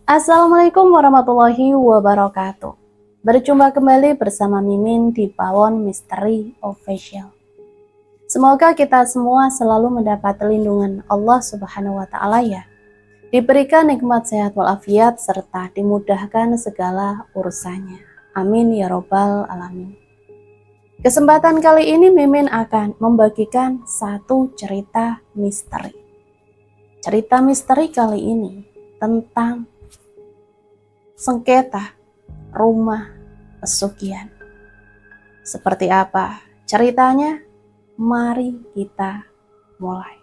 Assalamualaikum warahmatullahi wabarakatuh. Berjumpa kembali bersama Mimin di Pawon Misteri Official. Semoga kita semua selalu mendapat lindungan Allah Subhanahu wa Ta'ala ya. Diberikan nikmat sehat walafiat serta dimudahkan segala urusannya. Amin ya robbal alamin. Kesempatan kali ini Mimin akan membagikan satu cerita misteri. Cerita misteri kali ini tentang sengketa rumah pesugihan. Seperti apa ceritanya? Mari kita mulai.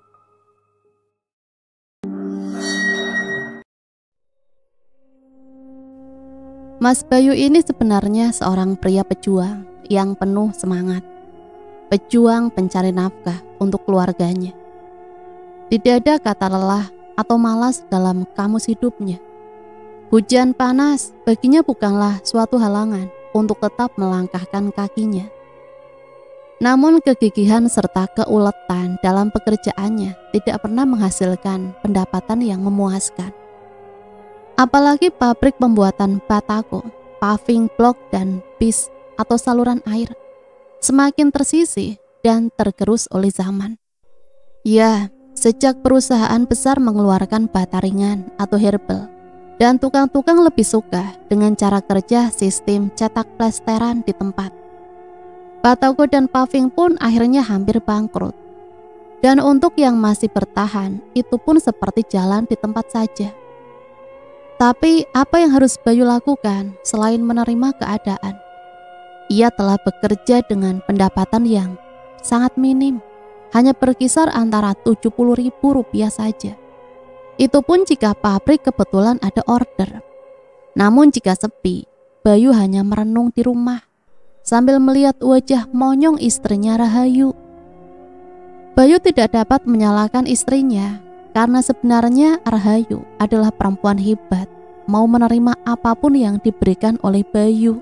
Mas Bayu ini sebenarnya seorang pria pejuang yang penuh semangat. Pejuang pencari nafkah untuk keluarganya. Tidak ada kata lelah atau malas dalam kamus hidupnya. Hujan panas baginya bukanlah suatu halangan untuk tetap melangkahkan kakinya. Namun kegigihan serta keuletan dalam pekerjaannya tidak pernah menghasilkan pendapatan yang memuaskan. Apalagi pabrik pembuatan batako, paving block dan bis atau saluran air semakin tersisih dan tergerus oleh zaman. Ya, sejak perusahaan besar mengeluarkan bata ringan atau herbal, dan tukang-tukang lebih suka dengan cara kerja sistem cetak plesteran di tempat. Batako dan paving pun akhirnya hampir bangkrut. Dan untuk yang masih bertahan, itu pun seperti jalan di tempat saja. Tapi apa yang harus Bayu lakukan selain menerima keadaan? Ia telah bekerja dengan pendapatan yang sangat minim, hanya berkisar antara Rp70.000 saja. Itu pun jika pabrik kebetulan ada order. Namun jika sepi, Bayu hanya merenung di rumah sambil melihat wajah monyong istrinya Rahayu. Bayu tidak dapat menyalahkan istrinya karena sebenarnya Rahayu adalah perempuan hebat, mau menerima apapun yang diberikan oleh Bayu.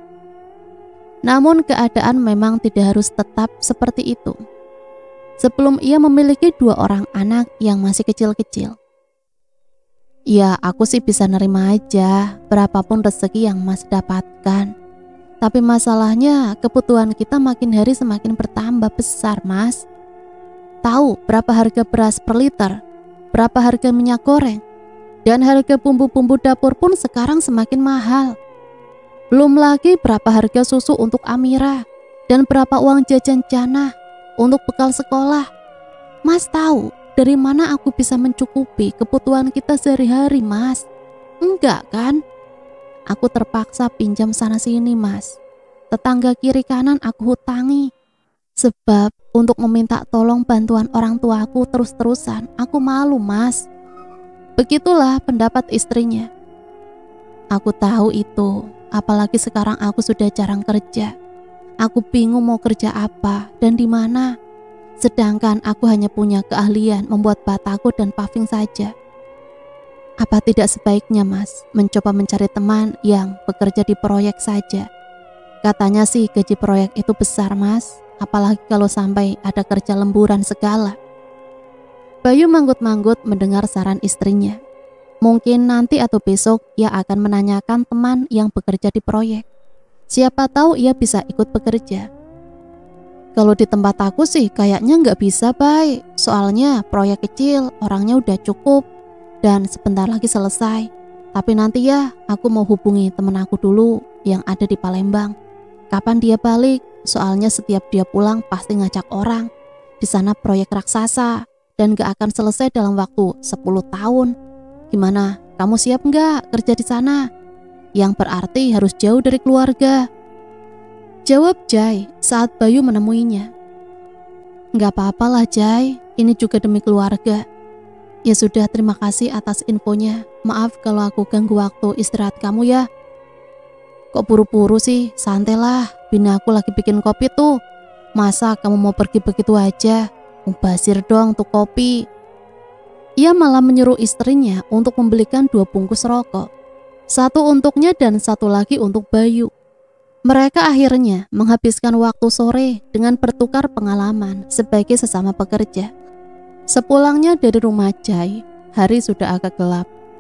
Namun keadaan memang tidak harus tetap seperti itu. Sebelum ia memiliki 2 orang anak yang masih kecil-kecil. Ya, aku sih bisa nerima aja berapapun rezeki yang Mas dapatkan. Tapi masalahnya kebutuhan kita makin hari semakin bertambah besar, Mas. Tahu berapa harga beras per liter? Berapa harga minyak goreng? Dan harga bumbu-bumbu dapur pun sekarang semakin mahal. Belum lagi berapa harga susu untuk Amira dan berapa uang jajan Jana untuk bekal sekolah. Mas tahu dari mana aku bisa mencukupi kebutuhan kita sehari-hari, Mas? Enggak kan? Aku terpaksa pinjam sana-sini, Mas. Tetangga kiri kanan aku hutangi. Sebab untuk meminta tolong bantuan orang tuaku terus-terusan, aku malu, Mas. Begitulah pendapat istrinya. Aku tahu itu, apalagi sekarang aku sudah jarang kerja. Aku bingung mau kerja apa dan di mana. Sedangkan aku hanya punya keahlian membuat batako dan paving saja. Apa tidak sebaiknya, Mas, mencoba mencari teman yang bekerja di proyek saja? Katanya sih gaji proyek itu besar, Mas. Apalagi kalau sampai ada kerja lemburan segala. Bayu manggut-manggut mendengar saran istrinya. Mungkin nanti atau besok ia akan menanyakan teman yang bekerja di proyek. Siapa tahu ia bisa ikut bekerja. Kalau di tempat aku sih kayaknya nggak bisa, Bay. Soalnya proyek kecil, orangnya udah cukup dan sebentar lagi selesai. Tapi nanti ya aku mau hubungi temen aku dulu yang ada di Palembang. Kapan dia balik? Soalnya setiap dia pulang pasti ngajak orang. Di sana proyek raksasa dan gak akan selesai dalam waktu 10 tahun. Gimana? Kamu siap nggak kerja di sana? Yang berarti harus jauh dari keluarga. Jawab Jai saat Bayu menemuinya. Nggak apa-apalah Jai, ini juga demi keluarga. Ya sudah, terima kasih atas infonya. Maaf kalau aku ganggu waktu istirahat kamu ya. Kok buru-buru sih? Santailah, bini aku lagi bikin kopi tuh. Masa kamu mau pergi begitu aja? Mubazir dong tuh kopi. Ia malah menyuruh istrinya untuk membelikan 2 bungkus rokok. 1 untuknya dan 1 lagi untuk Bayu. Mereka akhirnya menghabiskan waktu sore dengan bertukar pengalaman sebagai sesama pekerja. Sepulangnya dari rumah Jai, hari sudah agak gelap.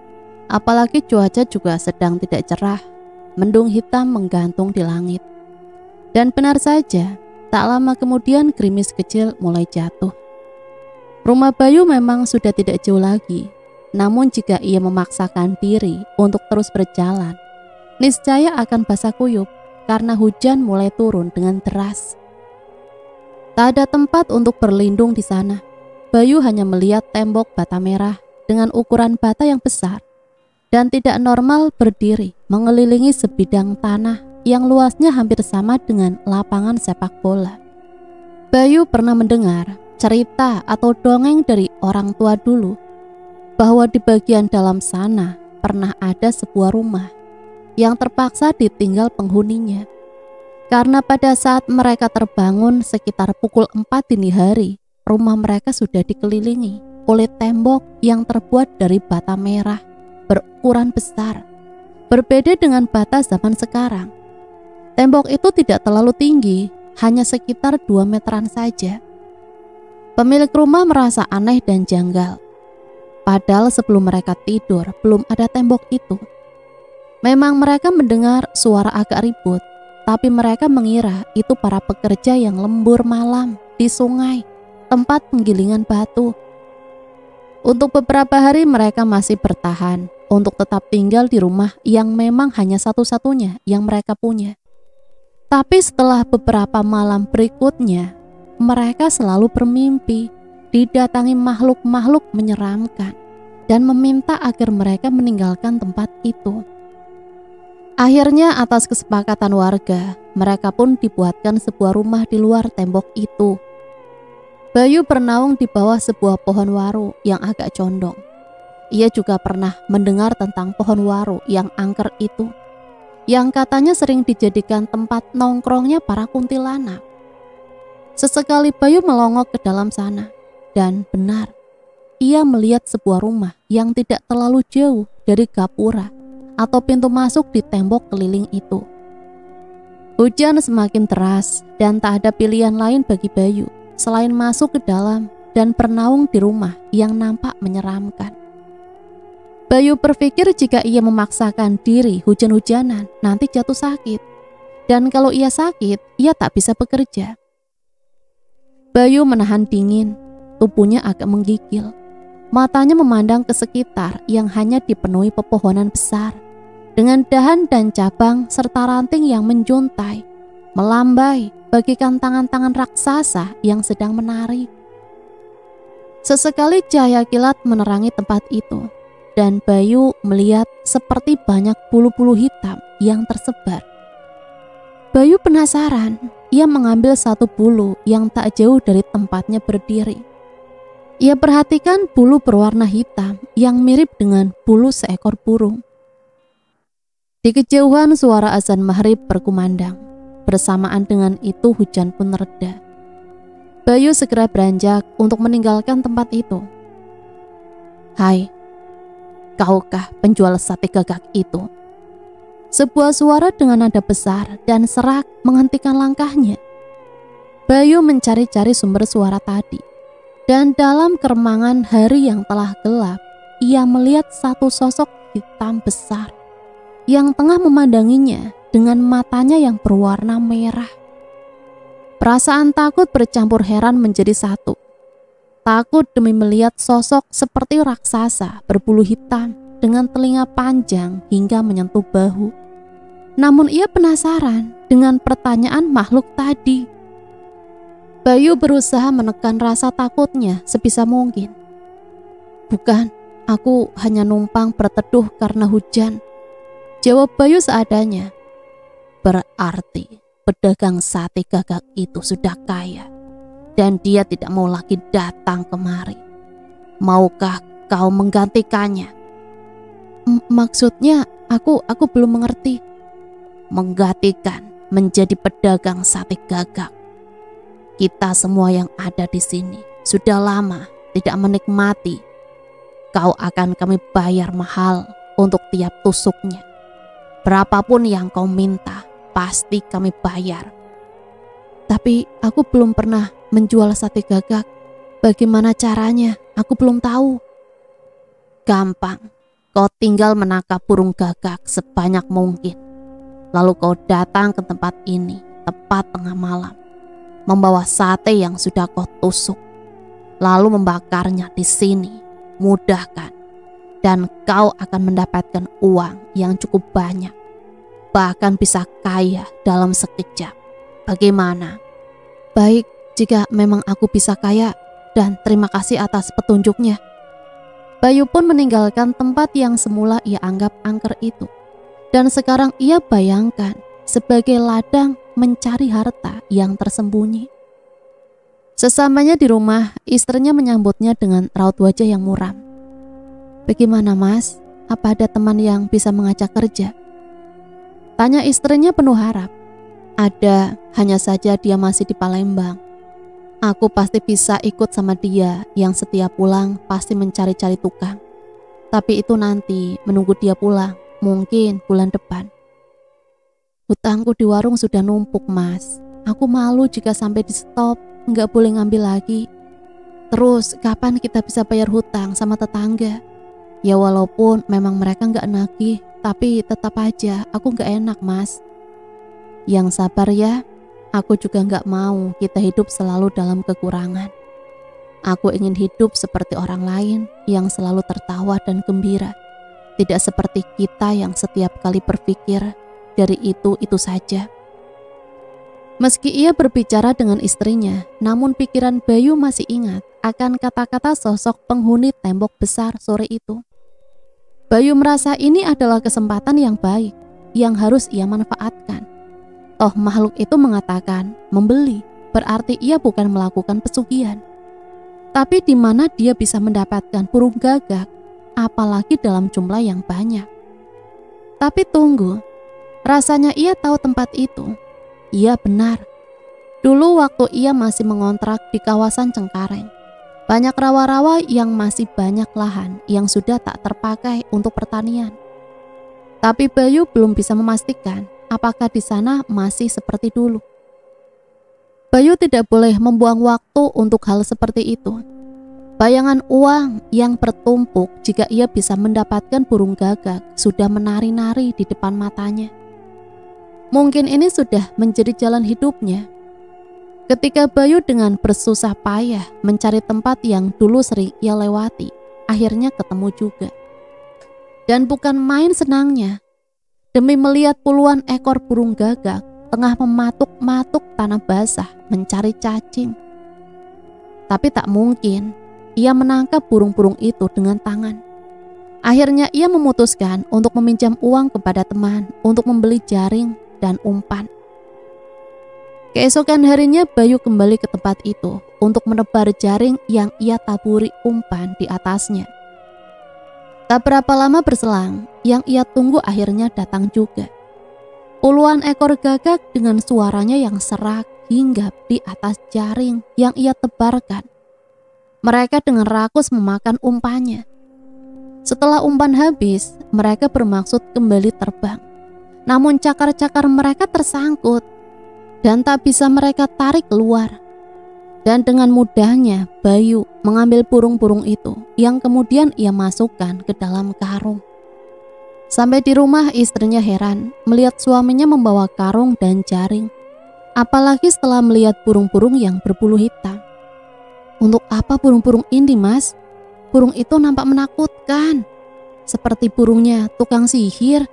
Apalagi cuaca juga sedang tidak cerah, mendung hitam menggantung di langit. Dan benar saja, tak lama kemudian gerimis kecil mulai jatuh. Rumah Bayu memang sudah tidak jauh lagi, namun jika ia memaksakan diri untuk terus berjalan, niscaya akan basah kuyup karena hujan mulai turun dengan deras. Tak ada tempat untuk berlindung di sana. Bayu hanya melihat tembok bata merah dengan ukuran bata yang besar dan tidak normal berdiri mengelilingi sebidang tanah yang luasnya hampir sama dengan lapangan sepak bola. Bayu pernah mendengar cerita atau dongeng dari orang tua dulu bahwa di bagian dalam sana pernah ada sebuah rumah yang terpaksa ditinggal penghuninya karena pada saat mereka terbangun sekitar pukul 4 dini hari, rumah mereka sudah dikelilingi oleh tembok yang terbuat dari bata merah berukuran besar. Berbeda dengan bata zaman sekarang, tembok itu tidak terlalu tinggi, hanya sekitar 2 meteran saja. Pemilik rumah merasa aneh dan janggal. Padahal sebelum mereka tidur belum ada tembok itu. Memang mereka mendengar suara agak ribut, tapi mereka mengira itu para pekerja yang lembur malam di sungai, tempat penggilingan batu. Untuk beberapa hari mereka masih bertahan untuk tetap tinggal di rumah yang memang hanya satu-satunya yang mereka punya. Tapi setelah beberapa malam berikutnya, mereka selalu bermimpi didatangi makhluk-makhluk menyeramkan dan meminta agar mereka meninggalkan tempat itu. Akhirnya atas kesepakatan warga, mereka pun dibuatkan sebuah rumah di luar tembok itu. Bayu bernaung di bawah sebuah pohon waru yang agak condong. Ia juga pernah mendengar tentang pohon waru yang angker itu, yang katanya sering dijadikan tempat nongkrongnya para kuntilanak. Sesekali Bayu melongok ke dalam sana, dan benar, ia melihat sebuah rumah yang tidak terlalu jauh dari gapura atau pintu masuk di tembok keliling itu. Hujan semakin deras dan tak ada pilihan lain bagi Bayu selain masuk ke dalam dan bernaung di rumah yang nampak menyeramkan. Bayu berpikir jika ia memaksakan diri hujan-hujanan nanti jatuh sakit, dan kalau ia sakit, ia tak bisa bekerja. Bayu menahan dingin, tubuhnya agak menggigil. Matanya memandang ke sekitar yang hanya dipenuhi pepohonan besar, dengan dahan dan cabang serta ranting yang menjuntai, melambai bagikan tangan-tangan raksasa yang sedang menari. Sesekali cahaya kilat menerangi tempat itu, dan Bayu melihat seperti banyak bulu-bulu hitam yang tersebar. Bayu penasaran, ia mengambil satu bulu yang tak jauh dari tempatnya berdiri. Ia perhatikan bulu berwarna hitam yang mirip dengan bulu seekor burung. Di kejauhan suara azan maghrib berkumandang. Bersamaan dengan itu hujan pun reda. Bayu segera beranjak untuk meninggalkan tempat itu. "Hai, kaukah penjual sate gagak itu?" Sebuah suara dengan nada besar dan serak menghentikan langkahnya. Bayu mencari-cari sumber suara tadi, dan dalam keremangan hari yang telah gelap, ia melihat satu sosok hitam besar yang tengah memandanginya dengan matanya yang berwarna merah. Perasaan takut bercampur heran menjadi satu. Takut demi melihat sosok seperti raksasa berbulu hitam dengan telinga panjang hingga menyentuh bahu. Namun ia penasaran dengan pertanyaan makhluk tadi. Bayu berusaha menekan rasa takutnya sebisa mungkin. "Bukan, aku hanya numpang berteduh karena hujan," jawab Bayu seadanya. "Berarti pedagang sate gagak itu sudah kaya dan dia tidak mau lagi datang kemari. Maukah kau menggantikannya?" Maksudnya aku belum mengerti." "Menggantikan menjadi pedagang sate gagak. Kita semua yang ada di sini sudah lama tidak menikmati. Kau akan kami bayar mahal untuk tiap tusuknya. Berapapun yang kau minta, pasti kami bayar." "Tapi aku belum pernah menjual sate gagak. Bagaimana caranya? Aku belum tahu." "Gampang. kau tinggal menangkap burung gagak sebanyak mungkin. Lalu kau datang ke tempat ini tepat tengah malam, membawa sate yang sudah kau tusuk, lalu membakarnya di sini. Mudah kan? Dan kau akan mendapatkan uang yang cukup banyak, bahkan bisa kaya dalam sekejap. Bagaimana? Baik, jika memang aku bisa kaya, dan terima kasih atas petunjuknya. Bayu pun meninggalkan tempat yang semula ia anggap angker itu, dan sekarang ia bayangkan sebagai ladang mencari harta yang tersembunyi. Sesamanya di rumah, istrinya menyambutnya dengan raut wajah yang muram. Bagaimana mas? Apa ada teman yang bisa mengajak kerja? Tanya istrinya penuh harap. Ada, hanya saja dia masih di Palembang. Aku pasti bisa ikut sama dia yang setiap pulang pasti mencari-cari tukang. Tapi itu nanti menunggu dia pulang, mungkin bulan depan. Hutangku di warung sudah numpuk mas. Aku malu jika sampai di stop, nggak boleh ngambil lagi. Terus kapan kita bisa bayar hutang sama tetangga? Ya walaupun memang mereka nggak nagih, tapi tetap aja aku nggak enak mas. Yang sabar ya. Aku juga nggak mau kita hidup selalu dalam kekurangan. Aku ingin hidup seperti orang lain yang selalu tertawa dan gembira. Tidak seperti kita yang setiap kali berpikir dari itu saja. Meski ia berbicara dengan istrinya, namun pikiran Bayu masih ingat akan kata-kata sosok penghuni tembok besar sore itu. Bayu merasa ini adalah kesempatan yang baik yang harus ia manfaatkan. Toh makhluk itu mengatakan membeli, berarti ia bukan melakukan pesugihan. Tapi di mana dia bisa mendapatkan burung gagak, apalagi dalam jumlah yang banyak. Tapi tunggu, rasanya ia tahu tempat itu. Iya benar. Dulu waktu ia masih mengontrak di kawasan Cengkareng, banyak rawa-rawa yang masih banyak lahan yang sudah tak terpakai untuk pertanian. Tapi Bayu belum bisa memastikan apakah di sana masih seperti dulu. Bayu tidak boleh membuang waktu untuk hal seperti itu. Bayangan uang yang bertumpuk jika ia bisa mendapatkan burung gagak sudah menari-nari di depan matanya. Mungkin ini sudah menjadi jalan hidupnya. Ketika Bayu dengan bersusah payah mencari tempat yang dulu sering ia lewati, akhirnya ketemu juga. Dan bukan main senangnya, demi melihat puluhan ekor burung gagak tengah mematuk-matuk tanah basah mencari cacing. Tapi tak mungkin ia menangkap burung-burung itu dengan tangan. Akhirnya ia memutuskan untuk meminjam uang kepada teman untuk membeli jaring dan umpan. Keesokan harinya Bayu kembali ke tempat itu untuk menebar jaring yang ia taburi umpan di atasnya. Tak berapa lama berselang, yang ia tunggu akhirnya datang juga. Puluhan ekor gagak dengan suaranya yang serak hinggap di atas jaring yang ia tebarkan. Mereka dengan rakus memakan umpannya. Setelah umpan habis, mereka bermaksud kembali terbang. Namun cakar-cakar mereka tersangkut dan tak bisa mereka tarik keluar. Dan dengan mudahnya Bayu mengambil burung-burung itu yang kemudian ia masukkan ke dalam karung. Sampai di rumah istrinya heran melihat suaminya membawa karung dan jaring. Apalagi setelah melihat burung-burung yang berbulu hitam. Untuk apa burung-burung ini mas? Burung itu nampak menakutkan. Seperti burungnya tukang sihir.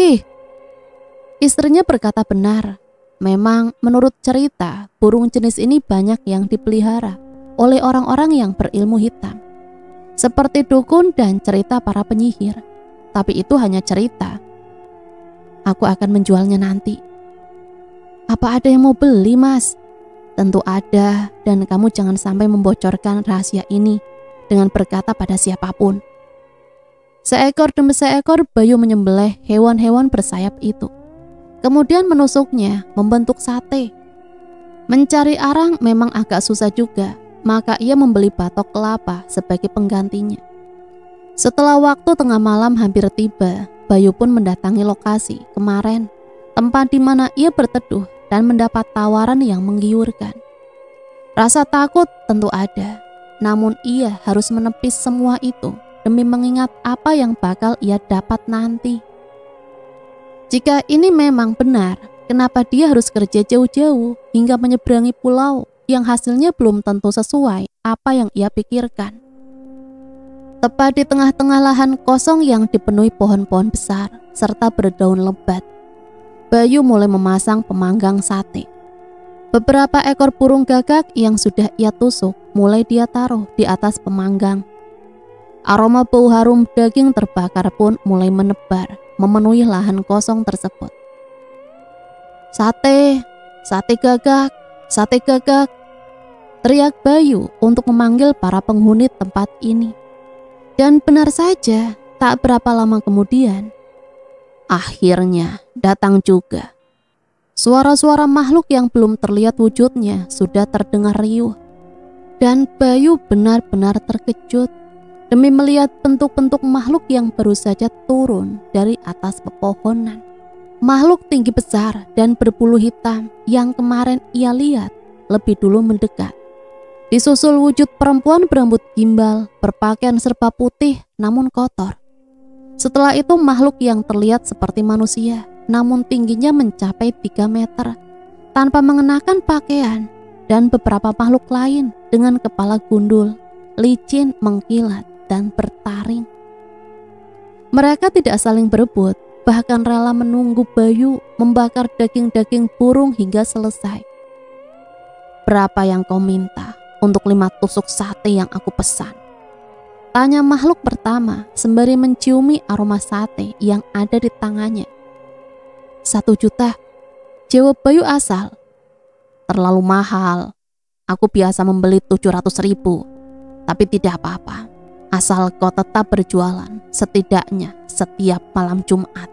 Istrinya berkata benar. Memang menurut cerita, burung jenis ini banyak yang dipelihara oleh orang-orang yang berilmu hitam. Seperti dukun dan cerita para penyihir. Tapi itu hanya cerita. Aku akan menjualnya nanti. Apa ada yang mau beli mas? Tentu ada, dan kamu jangan sampai membocorkan rahasia ini dengan berkata pada siapapun. Seekor demi seekor Bayu menyembelih hewan-hewan bersayap itu. Kemudian menusuknya membentuk sate. Mencari arang memang agak susah juga, maka ia membeli batok kelapa sebagai penggantinya. Setelah waktu tengah malam hampir tiba, Bayu pun mendatangi lokasi kemarin, tempat di mana ia berteduh dan mendapat tawaran yang menggiurkan. Rasa takut tentu ada, namun ia harus menepis semua itu demi mengingat apa yang bakal ia dapat nanti. Jika ini memang benar, kenapa dia harus kerja jauh-jauh hingga menyeberangi pulau yang hasilnya belum tentu sesuai apa yang ia pikirkan? Tepat di tengah-tengah lahan kosong yang dipenuhi pohon-pohon besar serta berdaun lebat, Bayu mulai memasang pemanggang sate. Beberapa ekor burung gagak yang sudah ia tusuk mulai dia taruh di atas pemanggang. Aroma bau harum daging terbakar pun mulai menebar, memenuhi lahan kosong tersebut. Sate, sate gagak, sate gagak, teriak Bayu untuk memanggil para penghuni tempat ini. Dan benar saja, tak berapa lama kemudian, akhirnya datang juga. Suara-suara makhluk yang belum terlihat wujudnya sudah terdengar riuh. Dan Bayu benar-benar terkejut demi melihat bentuk-bentuk makhluk yang baru saja turun dari atas pepohonan. Makhluk tinggi besar dan berbulu hitam yang kemarin ia lihat lebih dulu mendekat. Disusul wujud perempuan berambut gimbal, berpakaian serba putih namun kotor. Setelah itu makhluk yang terlihat seperti manusia, namun tingginya mencapai 3 meter, tanpa mengenakan pakaian, dan beberapa makhluk lain dengan kepala gundul, licin, mengkilat, dan bertaring. Mereka tidak saling berebut, bahkan rela menunggu Bayu membakar daging-daging burung hingga selesai. Berapa yang kau minta untuk 5 tusuk sate yang aku pesan? Tanya makhluk pertama sembari menciumi aroma sate yang ada di tangannya. 1 juta, jawab Bayu asal. Terlalu mahal, aku biasa membeli 700.000, tapi tidak apa-apa. Asal kau tetap berjualan, setidaknya setiap malam Jumat.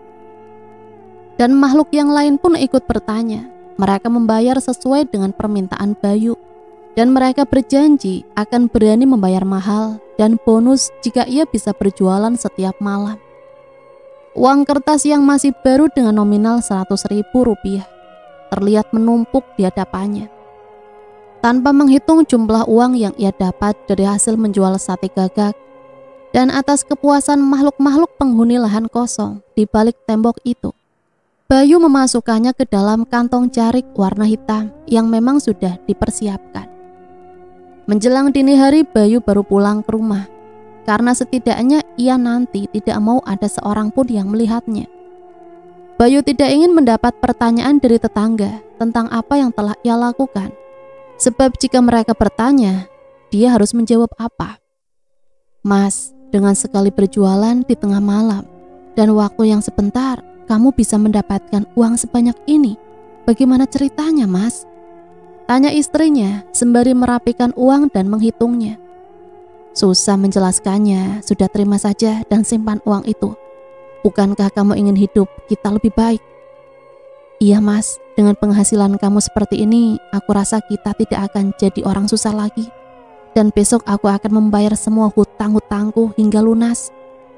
Dan makhluk yang lain pun ikut bertanya. Mereka membayar sesuai dengan permintaan Bayu. Dan mereka berjanji akan berani membayar mahal dan bonus jika ia bisa berjualan setiap malam. Uang kertas yang masih baru dengan nominal 100.000 rupiah terlihat menumpuk di hadapannya. Tanpa menghitung jumlah uang yang ia dapat dari hasil menjual sate gagak, dan atas kepuasan makhluk-makhluk penghuni lahan kosong di balik tembok itu, Bayu memasukkannya ke dalam kantong jarik warna hitam yang memang sudah dipersiapkan. Menjelang dini hari, Bayu baru pulang ke rumah, karena setidaknya ia nanti tidak mau ada seorang pun yang melihatnya. Bayu tidak ingin mendapat pertanyaan dari tetangga tentang apa yang telah ia lakukan, sebab jika mereka bertanya, dia harus menjawab apa? Mas, dengan sekali berjualan di tengah malam dan waktu yang sebentar, kamu bisa mendapatkan uang sebanyak ini. Bagaimana ceritanya, Mas? Tanya istrinya sembari merapikan uang dan menghitungnya. Susah menjelaskannya, sudah terima saja dan simpan uang itu. Bukankah kamu ingin hidup kita lebih baik? Iya, Mas, dengan penghasilan kamu seperti ini, aku rasa kita tidak akan jadi orang susah lagi. Dan besok aku akan membayar semua hutang-hutangku hingga lunas.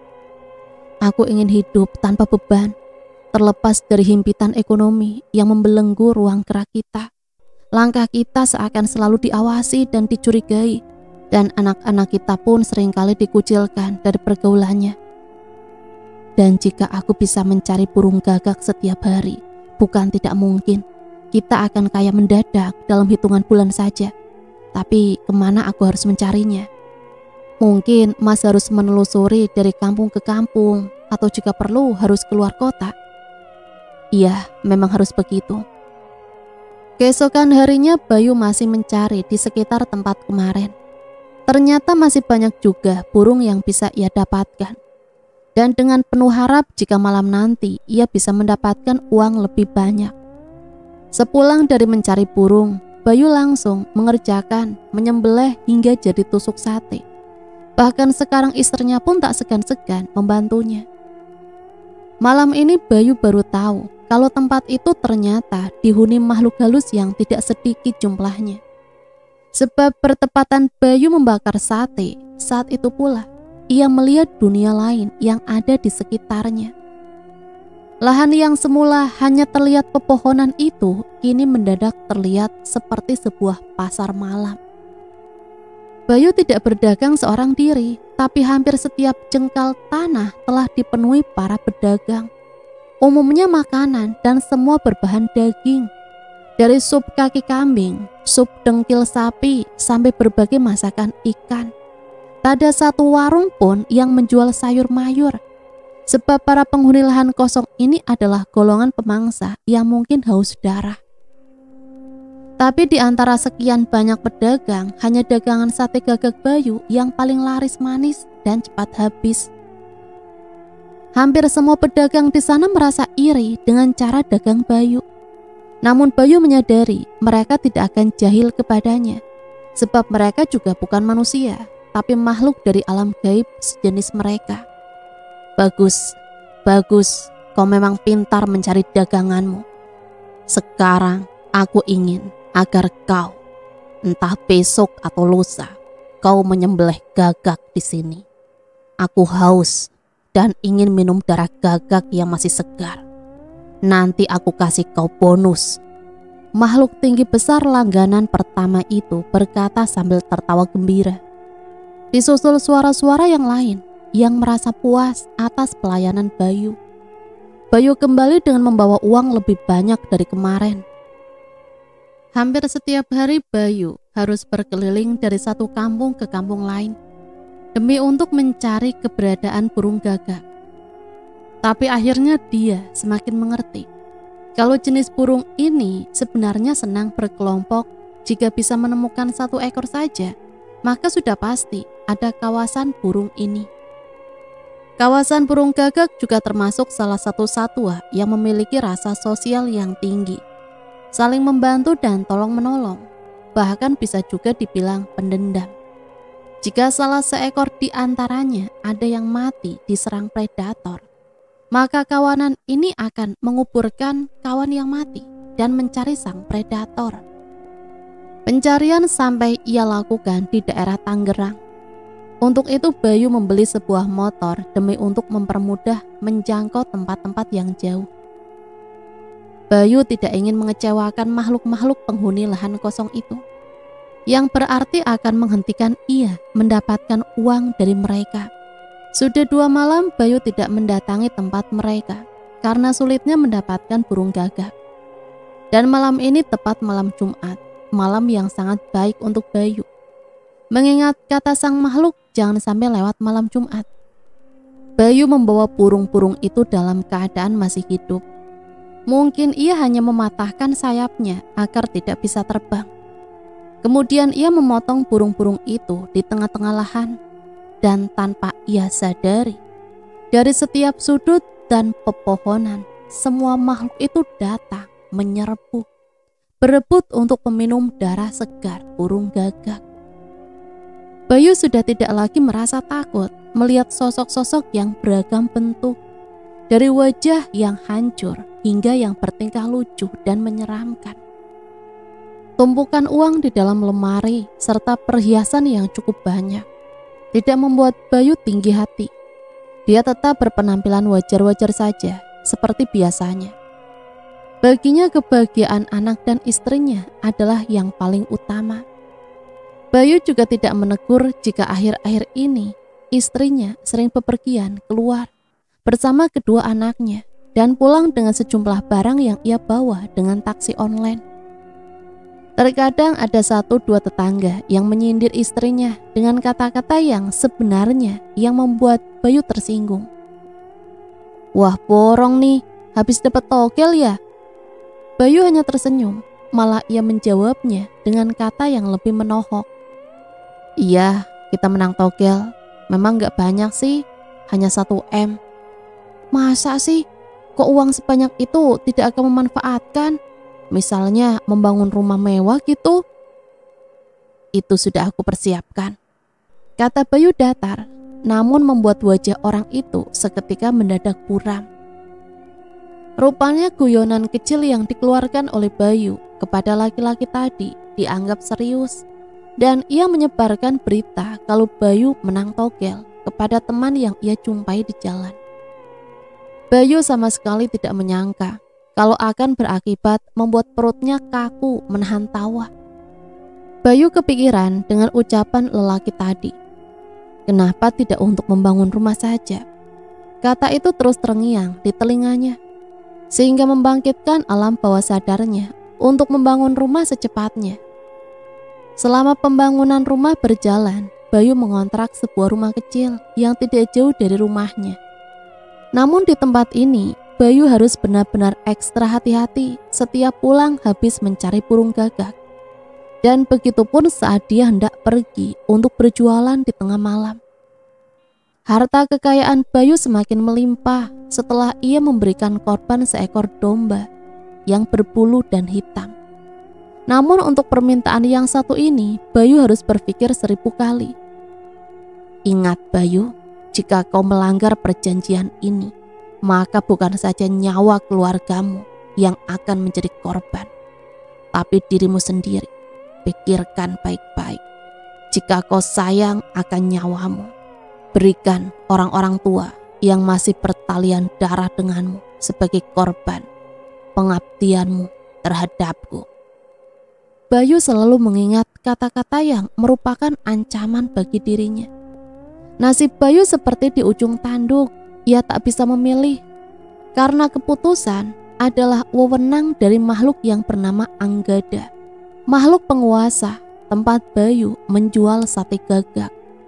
Aku ingin hidup tanpa beban, terlepas dari himpitan ekonomi yang membelenggu ruang gerak kita. Langkah kita seakan selalu diawasi dan dicurigai, dan anak-anak kita pun seringkali dikucilkan dari pergaulannya. Dan jika aku bisa mencari burung gagak setiap hari, bukan tidak mungkin, kita akan kaya mendadak dalam hitungan bulan saja. Tapi kemana aku harus mencarinya? Mungkin Mas harus menelusuri dari kampung ke kampung, atau jika perlu harus keluar kota. Iya, memang harus begitu. Keesokan harinya Bayu masih mencari di sekitar tempat kemarin. Ternyata masih banyak juga burung yang bisa ia dapatkan. Dan dengan penuh harap jika malam nanti ia bisa mendapatkan uang lebih banyak. Sepulang dari mencari burung, Bayu langsung mengerjakan menyembelih hingga jadi tusuk sate. Bahkan sekarang istrinya pun tak segan-segan membantunya. Malam ini Bayu baru tahu kalau tempat itu ternyata dihuni makhluk halus yang tidak sedikit jumlahnya. Sebab bertepatan Bayu membakar sate, saat itu pula ia melihat dunia lain yang ada di sekitarnya. Lahan yang semula hanya terlihat pepohonan itu kini mendadak terlihat seperti sebuah pasar malam. Bayu tidak berdagang seorang diri, tapi hampir setiap jengkal tanah telah dipenuhi para pedagang. Umumnya makanan dan semua berbahan daging. Dari sup kaki kambing, sup dengkil sapi, sampai berbagai masakan ikan. Tak ada satu warung pun yang menjual sayur mayur. Sebab para penghuni lahan kosong ini adalah golongan pemangsa yang mungkin haus darah. Tapi di antara sekian banyak pedagang, hanya dagangan sate Gagak Bayu yang paling laris manis dan cepat habis. Hampir semua pedagang di sana merasa iri dengan cara dagang Bayu. Namun Bayu menyadari mereka tidak akan jahil kepadanya, sebab mereka juga bukan manusia, tapi makhluk dari alam gaib sejenis mereka. Bagus, bagus, kau memang pintar mencari daganganmu. Sekarang aku ingin agar kau, entah besok atau lusa, kau menyembelih Gagak di sini. Aku haus dan ingin minum darah Gagak yang masih segar. Nanti aku kasih kau bonus. Makhluk tinggi besar langganan pertama itu berkata sambil tertawa gembira. Disusul suara-suara yang lain yang merasa puas atas pelayanan Bayu. Bayu kembali dengan membawa uang lebih banyak dari kemarin. Hampir setiap hari Bayu harus berkeliling dari satu kampung ke kampung lain demi untuk mencari keberadaan burung gagak. Tapi akhirnya dia semakin mengerti kalau jenis burung ini sebenarnya senang berkelompok. Jika bisa menemukan satu ekor saja, maka sudah pasti ada kawasan burung ini. Kawasan burung gagak juga termasuk salah satu satwa yang memiliki rasa sosial yang tinggi, saling membantu dan tolong-menolong, bahkan bisa juga dibilang pendendam. Jika salah seekor di antaranya ada yang mati diserang predator, maka kawanan ini akan menguburkan kawan yang mati dan mencari sang predator. Pencarian sampai ia lakukan di daerah Tangerang. Untuk itu Bayu membeli sebuah motor demi untuk mempermudah menjangkau tempat-tempat yang jauh. Bayu tidak ingin mengecewakan makhluk-makhluk penghuni lahan kosong itu, yang berarti akan menghentikan ia mendapatkan uang dari mereka. Sudah 2 malam Bayu tidak mendatangi tempat mereka karena sulitnya mendapatkan burung gagak. Dan malam ini tepat malam Jumat, malam yang sangat baik untuk Bayu. Mengingat kata sang makhluk jangan sampai lewat malam Jumat. Bayu membawa burung-burung itu dalam keadaan masih hidup. Mungkin ia hanya mematahkan sayapnya agar tidak bisa terbang. Kemudian ia memotong burung-burung itu di tengah-tengah lahan. Dan tanpa ia sadari, dari setiap sudut dan pepohonan, semua makhluk itu datang menyerbu, berebut untuk meminum darah segar burung gagak. Bayu sudah tidak lagi merasa takut melihat sosok-sosok yang beragam bentuk, dari wajah yang hancur hingga yang bertingkah lucu dan menyeramkan. Tumpukan uang di dalam lemari serta perhiasan yang cukup banyak tidak membuat Bayu tinggi hati. Dia tetap berpenampilan wajar-wajar saja, seperti biasanya. Baginya kebahagiaan anak dan istrinya adalah yang paling utama. Bayu juga tidak menegur jika akhir-akhir ini istrinya sering bepergian keluar bersama kedua anaknya dan pulang dengan sejumlah barang yang ia bawa dengan taksi online. Terkadang ada 1-2 tetangga yang menyindir istrinya dengan kata-kata yang sebenarnya yang membuat Bayu tersinggung. Wah borong nih, habis dapat togel ya? Bayu hanya tersenyum, malah ia menjawabnya dengan kata yang lebih menohok. Iya, kita menang togel, memang gak banyak sih, hanya 1 M. Masa sih, kok uang sebanyak itu tidak akan memanfaatkan? Misalnya membangun rumah mewah gitu. Itu sudah aku persiapkan, kata Bayu datar, namun membuat wajah orang itu seketika mendadak buram. Rupanya guyonan kecil yang dikeluarkan oleh Bayu kepada laki-laki tadi dianggap serius, dan ia menyebarkan berita kalau Bayu menang togel kepada teman yang ia jumpai di jalan. Bayu sama sekali tidak menyangka kalau akan berakibat membuat perutnya kaku menahan tawa. Bayu kepikiran dengan ucapan lelaki tadi. Kenapa tidak untuk membangun rumah saja? Kata itu terus terngiang di telinganya, sehingga membangkitkan alam bawah sadarnya untuk membangun rumah secepatnya. Selama pembangunan rumah berjalan, Bayu mengontrak sebuah rumah kecil yang tidak jauh dari rumahnya. Namun di tempat ini, Bayu harus benar-benar ekstra hati-hati setiap pulang habis mencari burung gagak. Dan begitupun saat dia hendak pergi untuk berjualan di tengah malam. Harta kekayaan Bayu semakin melimpah setelah ia memberikan korban seekor domba yang berbulu dan hitam. Namun untuk permintaan yang satu ini, Bayu harus berpikir 1000 kali. Ingat Bayu, jika kau melanggar perjanjian ini, maka bukan saja nyawa keluargamu yang akan menjadi korban, tapi dirimu sendiri. Pikirkan baik-baik. Jika kau sayang akan nyawamu, berikan orang-orang tua yang masih bertalian darah denganmu sebagai korban pengabdianmu terhadapku. Bayu selalu mengingat kata-kata yang merupakan ancaman bagi dirinya. Nasib Bayu seperti di ujung tanduk, ia tak bisa memilih, karena keputusan adalah wewenang dari makhluk yang bernama Anggada. Makhluk penguasa tempat Bayu menjual sate gagak.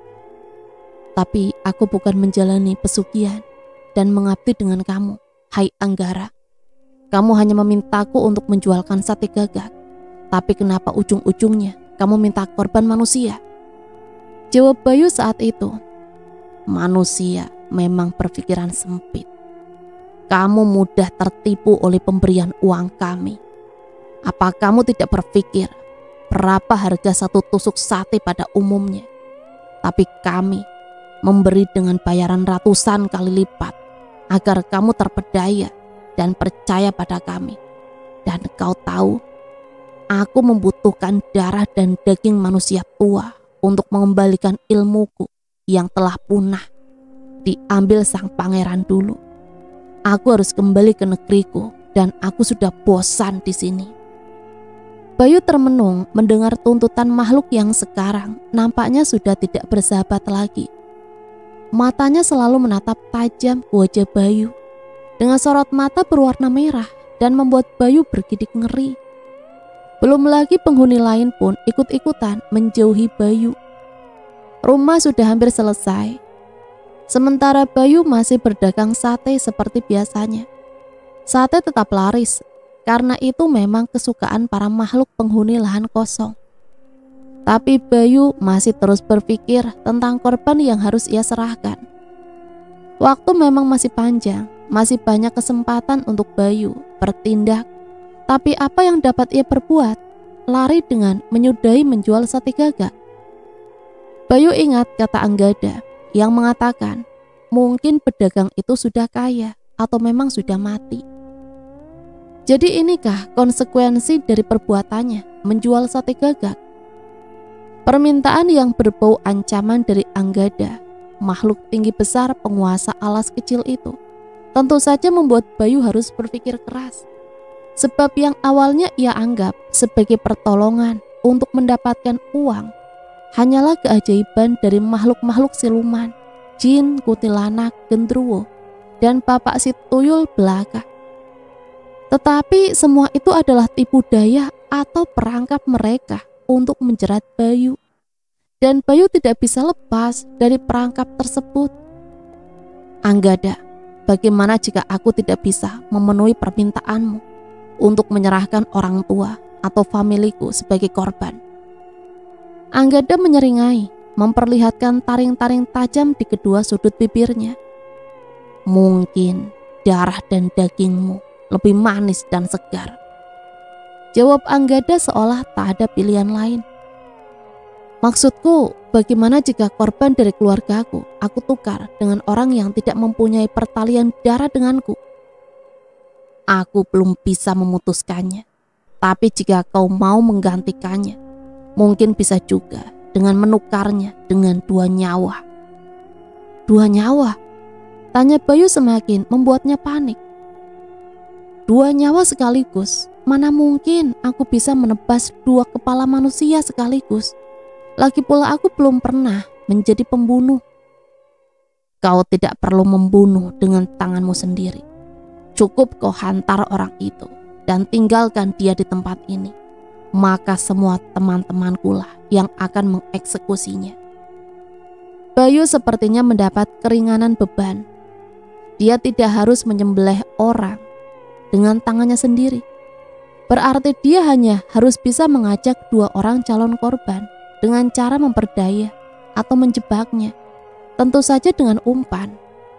Tapi aku bukan menjalani pesugihan dan mengabdi dengan kamu, hai Anggara. Kamu hanya memintaku untuk menjualkan sate gagak. Tapi kenapa ujung-ujungnya kamu minta korban manusia? Jawab Bayu saat itu, manusia memang berpikiran sempit. Kamu mudah tertipu oleh pemberian uang kami. Apa kamu tidak berpikir berapa harga satu tusuk sate pada umumnya? Tapi kami memberi dengan bayaran ratusan kali lipat agar kamu terpedaya dan percaya pada kami. Dan kau tahu, aku membutuhkan darah dan daging manusia tua untuk mengembalikan ilmuku yang telah punah. Diambil sang pangeran dulu. Aku harus kembali ke negeriku dan aku sudah bosan di sini. Bayu termenung mendengar tuntutan makhluk yang sekarang nampaknya sudah tidak bersahabat lagi. Matanya selalu menatap tajam ke wajah Bayu dengan sorot mata berwarna merah dan membuat Bayu bergidik ngeri. Belum lagi penghuni lain pun ikut-ikutan menjauhi Bayu. Rumah sudah hampir selesai. Sementara Bayu masih berdagang sate seperti biasanya. Sate tetap laris, karena itu memang kesukaan para makhluk penghuni lahan kosong. Tapi Bayu masih terus berpikir tentang korban yang harus ia serahkan. Waktu memang masih panjang, masih banyak kesempatan untuk Bayu bertindak. Tapi apa yang dapat ia perbuat? Lari dengan menyudahi menjual sate gagak. Bayu ingat kata Anggada yang mengatakan mungkin pedagang itu sudah kaya atau memang sudah mati. Jadi inikah konsekuensi dari perbuatannya menjual sate gagak? Permintaan yang berbau ancaman dari Anggada, makhluk tinggi besar penguasa alas kecil itu, tentu saja membuat Bayu harus berpikir keras. Sebab yang awalnya ia anggap sebagai pertolongan untuk mendapatkan uang, hanyalah keajaiban dari makhluk-makhluk siluman, jin, kuntilanak, gendruwo, dan bapak si tuyul belaka. Tetapi semua itu adalah tipu daya atau perangkap mereka untuk menjerat Bayu. Dan Bayu tidak bisa lepas dari perangkap tersebut. Anggada, bagaimana jika aku tidak bisa memenuhi permintaanmu untuk menyerahkan orang tua atau familiku sebagai korban? Anggada menyeringai, memperlihatkan taring-taring tajam di kedua sudut bibirnya. Mungkin darah dan dagingmu lebih manis dan segar. Jawab Anggada seolah tak ada pilihan lain. Maksudku, bagaimana jika korban dari keluargaku aku tukar dengan orang yang tidak mempunyai pertalian darah denganku? Aku belum bisa memutuskannya. Tapi jika kau mau menggantikannya, mungkin bisa juga dengan menukarnya dengan 2 nyawa. 2 nyawa? Tanya Bayu semakin membuatnya panik. 2 nyawa sekaligus, mana mungkin aku bisa menebas 2 kepala manusia sekaligus. Lagi pula aku belum pernah menjadi pembunuh. Kau tidak perlu membunuh dengan tanganmu sendiri. Cukup kau hantar orang itu dan tinggalkan dia di tempat ini. Maka semua teman-temanku lah yang akan mengeksekusinya. Bayu sepertinya mendapat keringanan beban. Dia tidak harus menyembelih orang dengan tangannya sendiri. Berarti dia hanya harus bisa mengajak 2 orang calon korban dengan cara memperdaya atau menjebaknya. Tentu saja dengan umpan.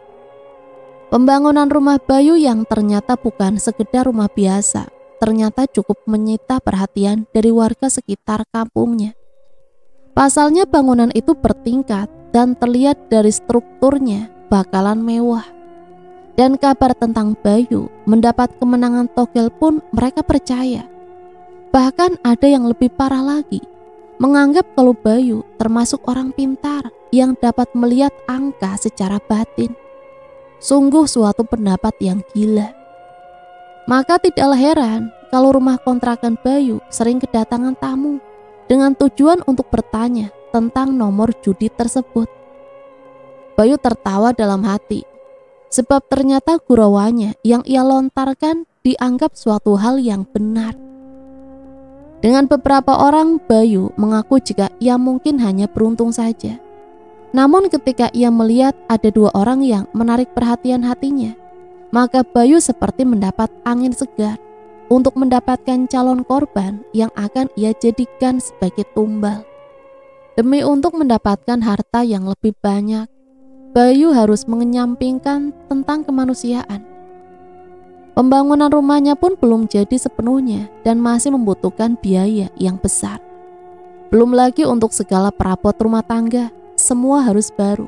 Pembangunan rumah Bayu yang ternyata bukan sekedar rumah biasa, ternyata cukup menyita perhatian dari warga sekitar kampungnya. Pasalnya bangunan itu bertingkat dan terlihat dari strukturnya bakalan mewah. Dan kabar tentang Bayu mendapat kemenangan togel pun mereka percaya. Bahkan ada yang lebih parah lagi, menganggap kalau Bayu termasuk orang pintar yang dapat melihat angka secara batin. Sungguh suatu pendapat yang gila. Maka tidaklah heran kalau rumah kontrakan Bayu sering kedatangan tamu dengan tujuan untuk bertanya tentang nomor judi tersebut. Bayu tertawa dalam hati, sebab ternyata gurauannya yang ia lontarkan dianggap suatu hal yang benar. Dengan beberapa orang, Bayu mengaku jika ia mungkin hanya beruntung saja. Namun ketika ia melihat ada 2 orang yang menarik perhatian hatinya, maka Bayu seperti mendapat angin segar untuk mendapatkan calon korban yang akan ia jadikan sebagai tumbal. Demi untuk mendapatkan harta yang lebih banyak, Bayu harus mengenyampingkan tentang kemanusiaan. Pembangunan rumahnya pun belum jadi sepenuhnya dan masih membutuhkan biaya yang besar. Belum lagi untuk segala perabot rumah tangga, semua harus baru.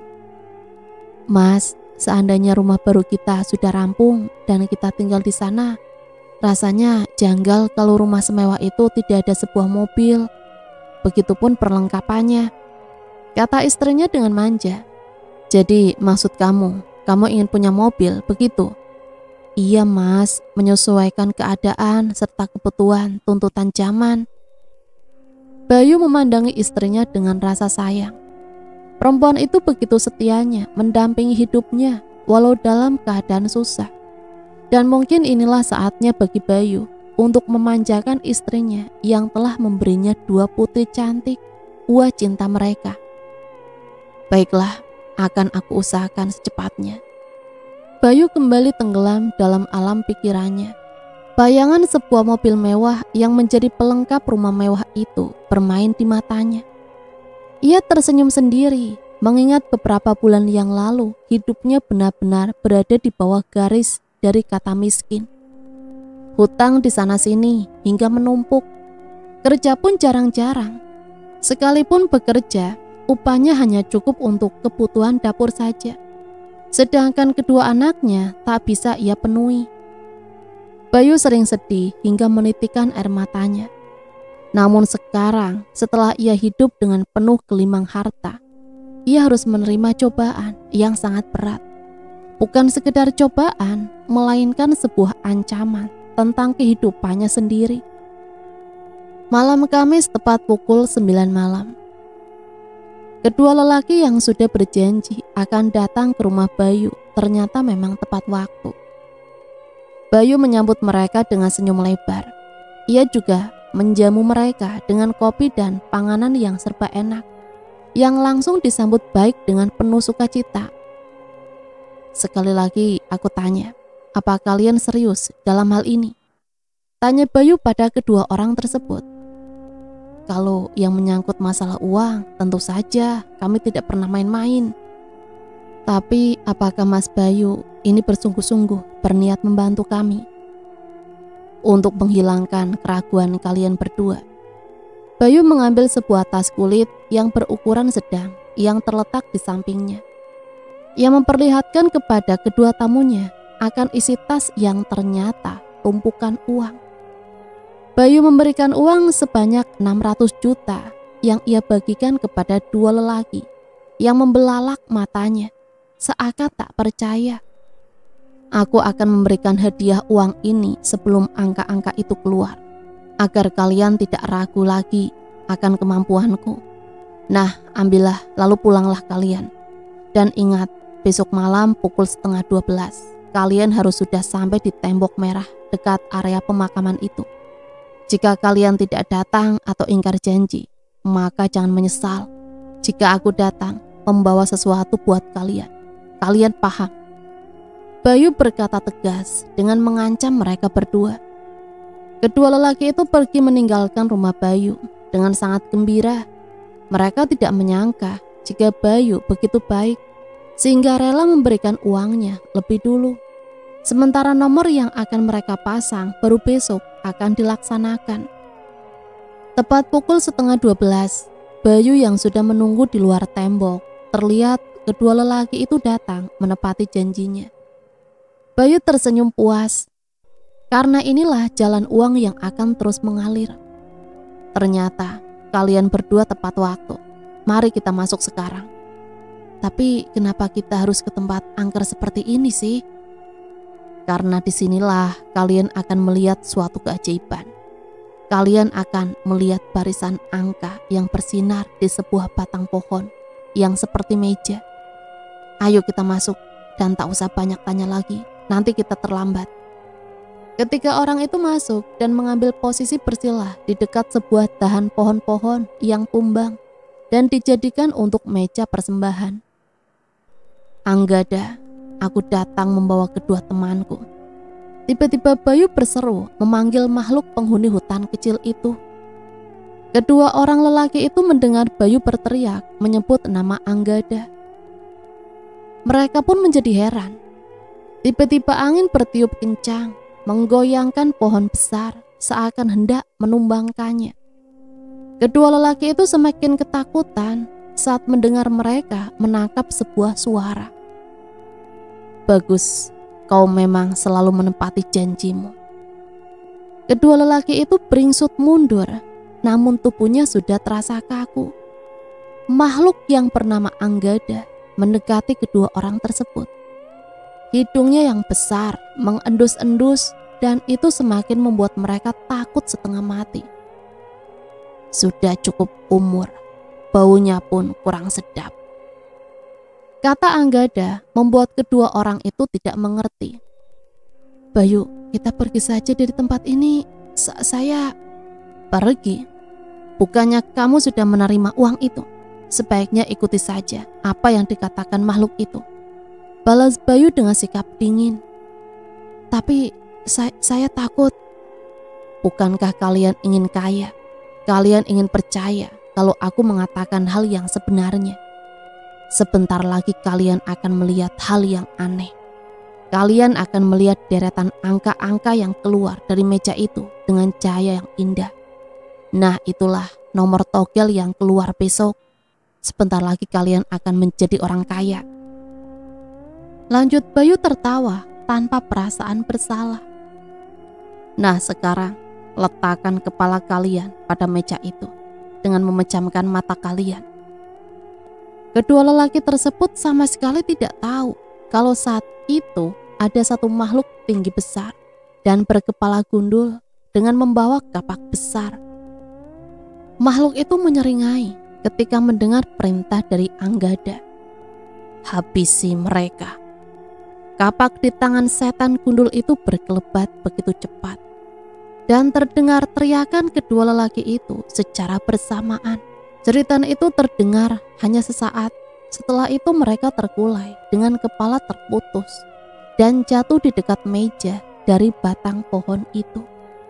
Mas, seandainya rumah baru kita sudah rampung dan kita tinggal di sana, rasanya janggal kalau rumah semewah itu tidak ada sebuah mobil. Begitupun perlengkapannya, kata istrinya dengan manja. Jadi maksud kamu ingin punya mobil, begitu? Iya mas, menyesuaikan keadaan serta kebutuhan tuntutan zaman. Bayu memandangi istrinya dengan rasa sayang. Perempuan itu begitu setianya mendampingi hidupnya walau dalam keadaan susah. Dan mungkin inilah saatnya bagi Bayu untuk memanjakan istrinya yang telah memberinya 2 putri cantik, buah cinta mereka. Baiklah, akan aku usahakan secepatnya. Bayu kembali tenggelam dalam alam pikirannya. Bayangan sebuah mobil mewah yang menjadi pelengkap rumah mewah itu bermain di matanya. Ia tersenyum sendiri, mengingat beberapa bulan yang lalu hidupnya benar-benar berada di bawah garis dari kata miskin. Hutang di sana-sini hingga menumpuk. Kerja pun jarang-jarang. Sekalipun bekerja, upahnya hanya cukup untuk kebutuhan dapur saja. Sedangkan kedua anaknya tak bisa ia penuhi. Bayu sering sedih hingga menitikan air matanya. Namun sekarang, setelah ia hidup dengan penuh gelimang harta, ia harus menerima cobaan yang sangat berat. Bukan sekedar cobaan, melainkan sebuah ancaman tentang kehidupannya sendiri. Malam Kamis tepat pukul 9 malam. Kedua lelaki yang sudah berjanji akan datang ke rumah Bayu ternyata memang tepat waktu. Bayu menyambut mereka dengan senyum lebar. Ia juga menjamu mereka dengan kopi dan panganan yang serba enak, yang langsung disambut baik dengan penuh sukacita. Sekali lagi aku tanya, apa kalian serius dalam hal ini? Tanya Bayu pada kedua orang tersebut. Kalau yang menyangkut masalah uang, tentu saja kami tidak pernah main-main. Tapi apakah Mas Bayu ini bersungguh-sungguh berniat membantu kami untuk menghilangkan keraguan kalian berdua? Bayu mengambil sebuah tas kulit yang berukuran sedang yang terletak di sampingnya. Ia memperlihatkan kepada kedua tamunya akan isi tas yang ternyata tumpukan uang. Bayu memberikan uang sebanyak 600 juta yang ia bagikan kepada dua lelaki yang membelalak matanya seakan tak percaya. Aku akan memberikan hadiah uang ini sebelum angka-angka itu keluar, agar kalian tidak ragu lagi akan kemampuanku. Nah, ambillah lalu pulanglah kalian. Dan ingat, besok malam pukul 11:30 kalian harus sudah sampai di tembok merah dekat area pemakaman itu. Jika kalian tidak datang atau ingkar janji, maka jangan menyesal jika aku datang membawa sesuatu buat kalian. Kalian paham? Bayu berkata tegas dengan mengancam mereka berdua. Kedua lelaki itu pergi meninggalkan rumah Bayu dengan sangat gembira. Mereka tidak menyangka jika Bayu begitu baik sehingga rela memberikan uangnya lebih dulu. Sementara nomor yang akan mereka pasang baru besok akan dilaksanakan. Tepat pukul 11:30, Bayu yang sudah menunggu di luar tembok, terlihat kedua lelaki itu datang menepati janjinya. Bayu tersenyum puas, karena inilah jalan uang yang akan terus mengalir. Ternyata kalian berdua tepat waktu. Mari kita masuk sekarang. Tapi kenapa kita harus ke tempat angker seperti ini sih? Karena disinilah kalian akan melihat suatu keajaiban. Kalian akan melihat barisan angka yang bersinar di sebuah batang pohon yang seperti meja. Ayo kita masuk dan tak usah banyak tanya lagi. Nanti kita terlambat. Ketika orang itu masuk dan mengambil posisi bersila di dekat sebuah dahan pohon-pohon yang tumbang dan dijadikan untuk meja persembahan. Anggada, aku datang membawa kedua temanku. Tiba-tiba Bayu berseru memanggil makhluk penghuni hutan kecil itu. Kedua orang lelaki itu mendengar Bayu berteriak menyebut nama Anggada. Mereka pun menjadi heran. Tiba-tiba angin bertiup kencang, menggoyangkan pohon besar seakan hendak menumbangkannya. Kedua lelaki itu semakin ketakutan saat mendengar mereka menangkap sebuah suara. Bagus, kau memang selalu menepati janjimu. Kedua lelaki itu beringsut mundur, namun tubuhnya sudah terasa kaku. Makhluk yang bernama Anggada mendekati kedua orang tersebut. Hidungnya yang besar mengendus-endus dan itu semakin membuat mereka takut setengah mati. Sudah cukup umur, baunya pun kurang sedap. Kata Anggada membuat kedua orang itu tidak mengerti. Bayu, kita pergi saja dari tempat ini. Saya pergi. Bukannya kamu sudah menerima uang itu? Sebaiknya ikuti saja apa yang dikatakan makhluk itu. Balas Bayu dengan sikap dingin. Tapi saya takut. Bukankah kalian ingin kaya? Kalian ingin percaya kalau aku mengatakan hal yang sebenarnya? Sebentar lagi kalian akan melihat hal yang aneh. Kalian akan melihat deretan angka-angka yang keluar dari meja itu dengan cahaya yang indah. Nah, itulah nomor togel yang keluar besok. Sebentar lagi kalian akan menjadi orang kaya. Lanjut Bayu tertawa tanpa perasaan bersalah. Nah, sekarang letakkan kepala kalian pada meja itu dengan memejamkan mata kalian. Kedua lelaki tersebut sama sekali tidak tahu kalau saat itu ada satu makhluk tinggi besar dan berkepala gundul dengan membawa kapak besar. Makhluk itu menyeringai ketika mendengar perintah dari Anggada. Habisi mereka. Kapak di tangan setan gundul itu berkelebat begitu cepat. Dan terdengar teriakan kedua lelaki itu secara bersamaan. Jeritan itu terdengar hanya sesaat. Setelah itu mereka terkulai dengan kepala terputus dan jatuh di dekat meja dari batang pohon itu.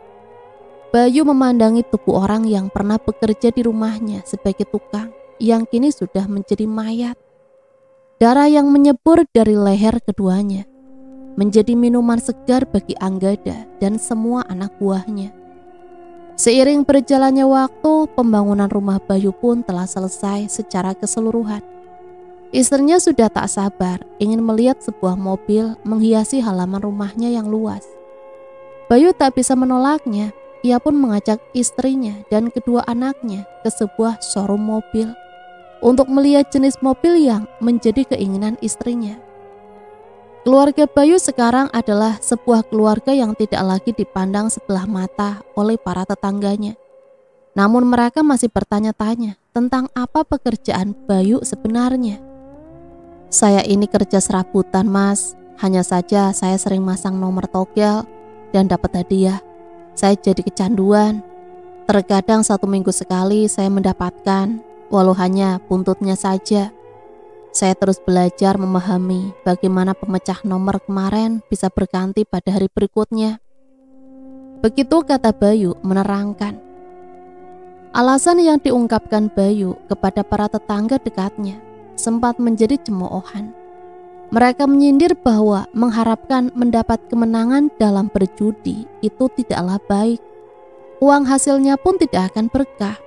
Bayu memandangi tubuh orang yang pernah bekerja di rumahnya sebagai tukang yang kini sudah menjadi mayat. Darah yang menyembur dari leher keduanya menjadi minuman segar bagi Anggada dan semua anak buahnya. Seiring berjalannya waktu, pembangunan rumah Bayu pun telah selesai secara keseluruhan. Istrinya sudah tak sabar ingin melihat sebuah mobil menghiasi halaman rumahnya yang luas. Bayu tak bisa menolaknya. Ia pun mengajak istrinya dan kedua anaknya ke sebuah showroom mobil untuk melihat jenis mobil yang menjadi keinginan istrinya. Keluarga Bayu sekarang adalah sebuah keluarga yang tidak lagi dipandang sebelah mata oleh para tetangganya. Namun mereka masih bertanya-tanya tentang apa pekerjaan Bayu sebenarnya. Saya ini kerja serabutan, Mas. Hanya saja saya sering masang nomor togel dan dapat hadiah. Saya jadi kecanduan. Terkadang 1 minggu sekali saya mendapatkan, walau hanya buntutnya saja. Saya terus belajar memahami bagaimana pemecah nomor kemarin bisa berganti pada hari berikutnya. Begitu kata Bayu menerangkan. Alasan yang diungkapkan Bayu kepada para tetangga dekatnya sempat menjadi cemoohan. Mereka menyindir bahwa mengharapkan mendapat kemenangan dalam berjudi itu tidaklah baik. Uang hasilnya pun tidak akan berkah.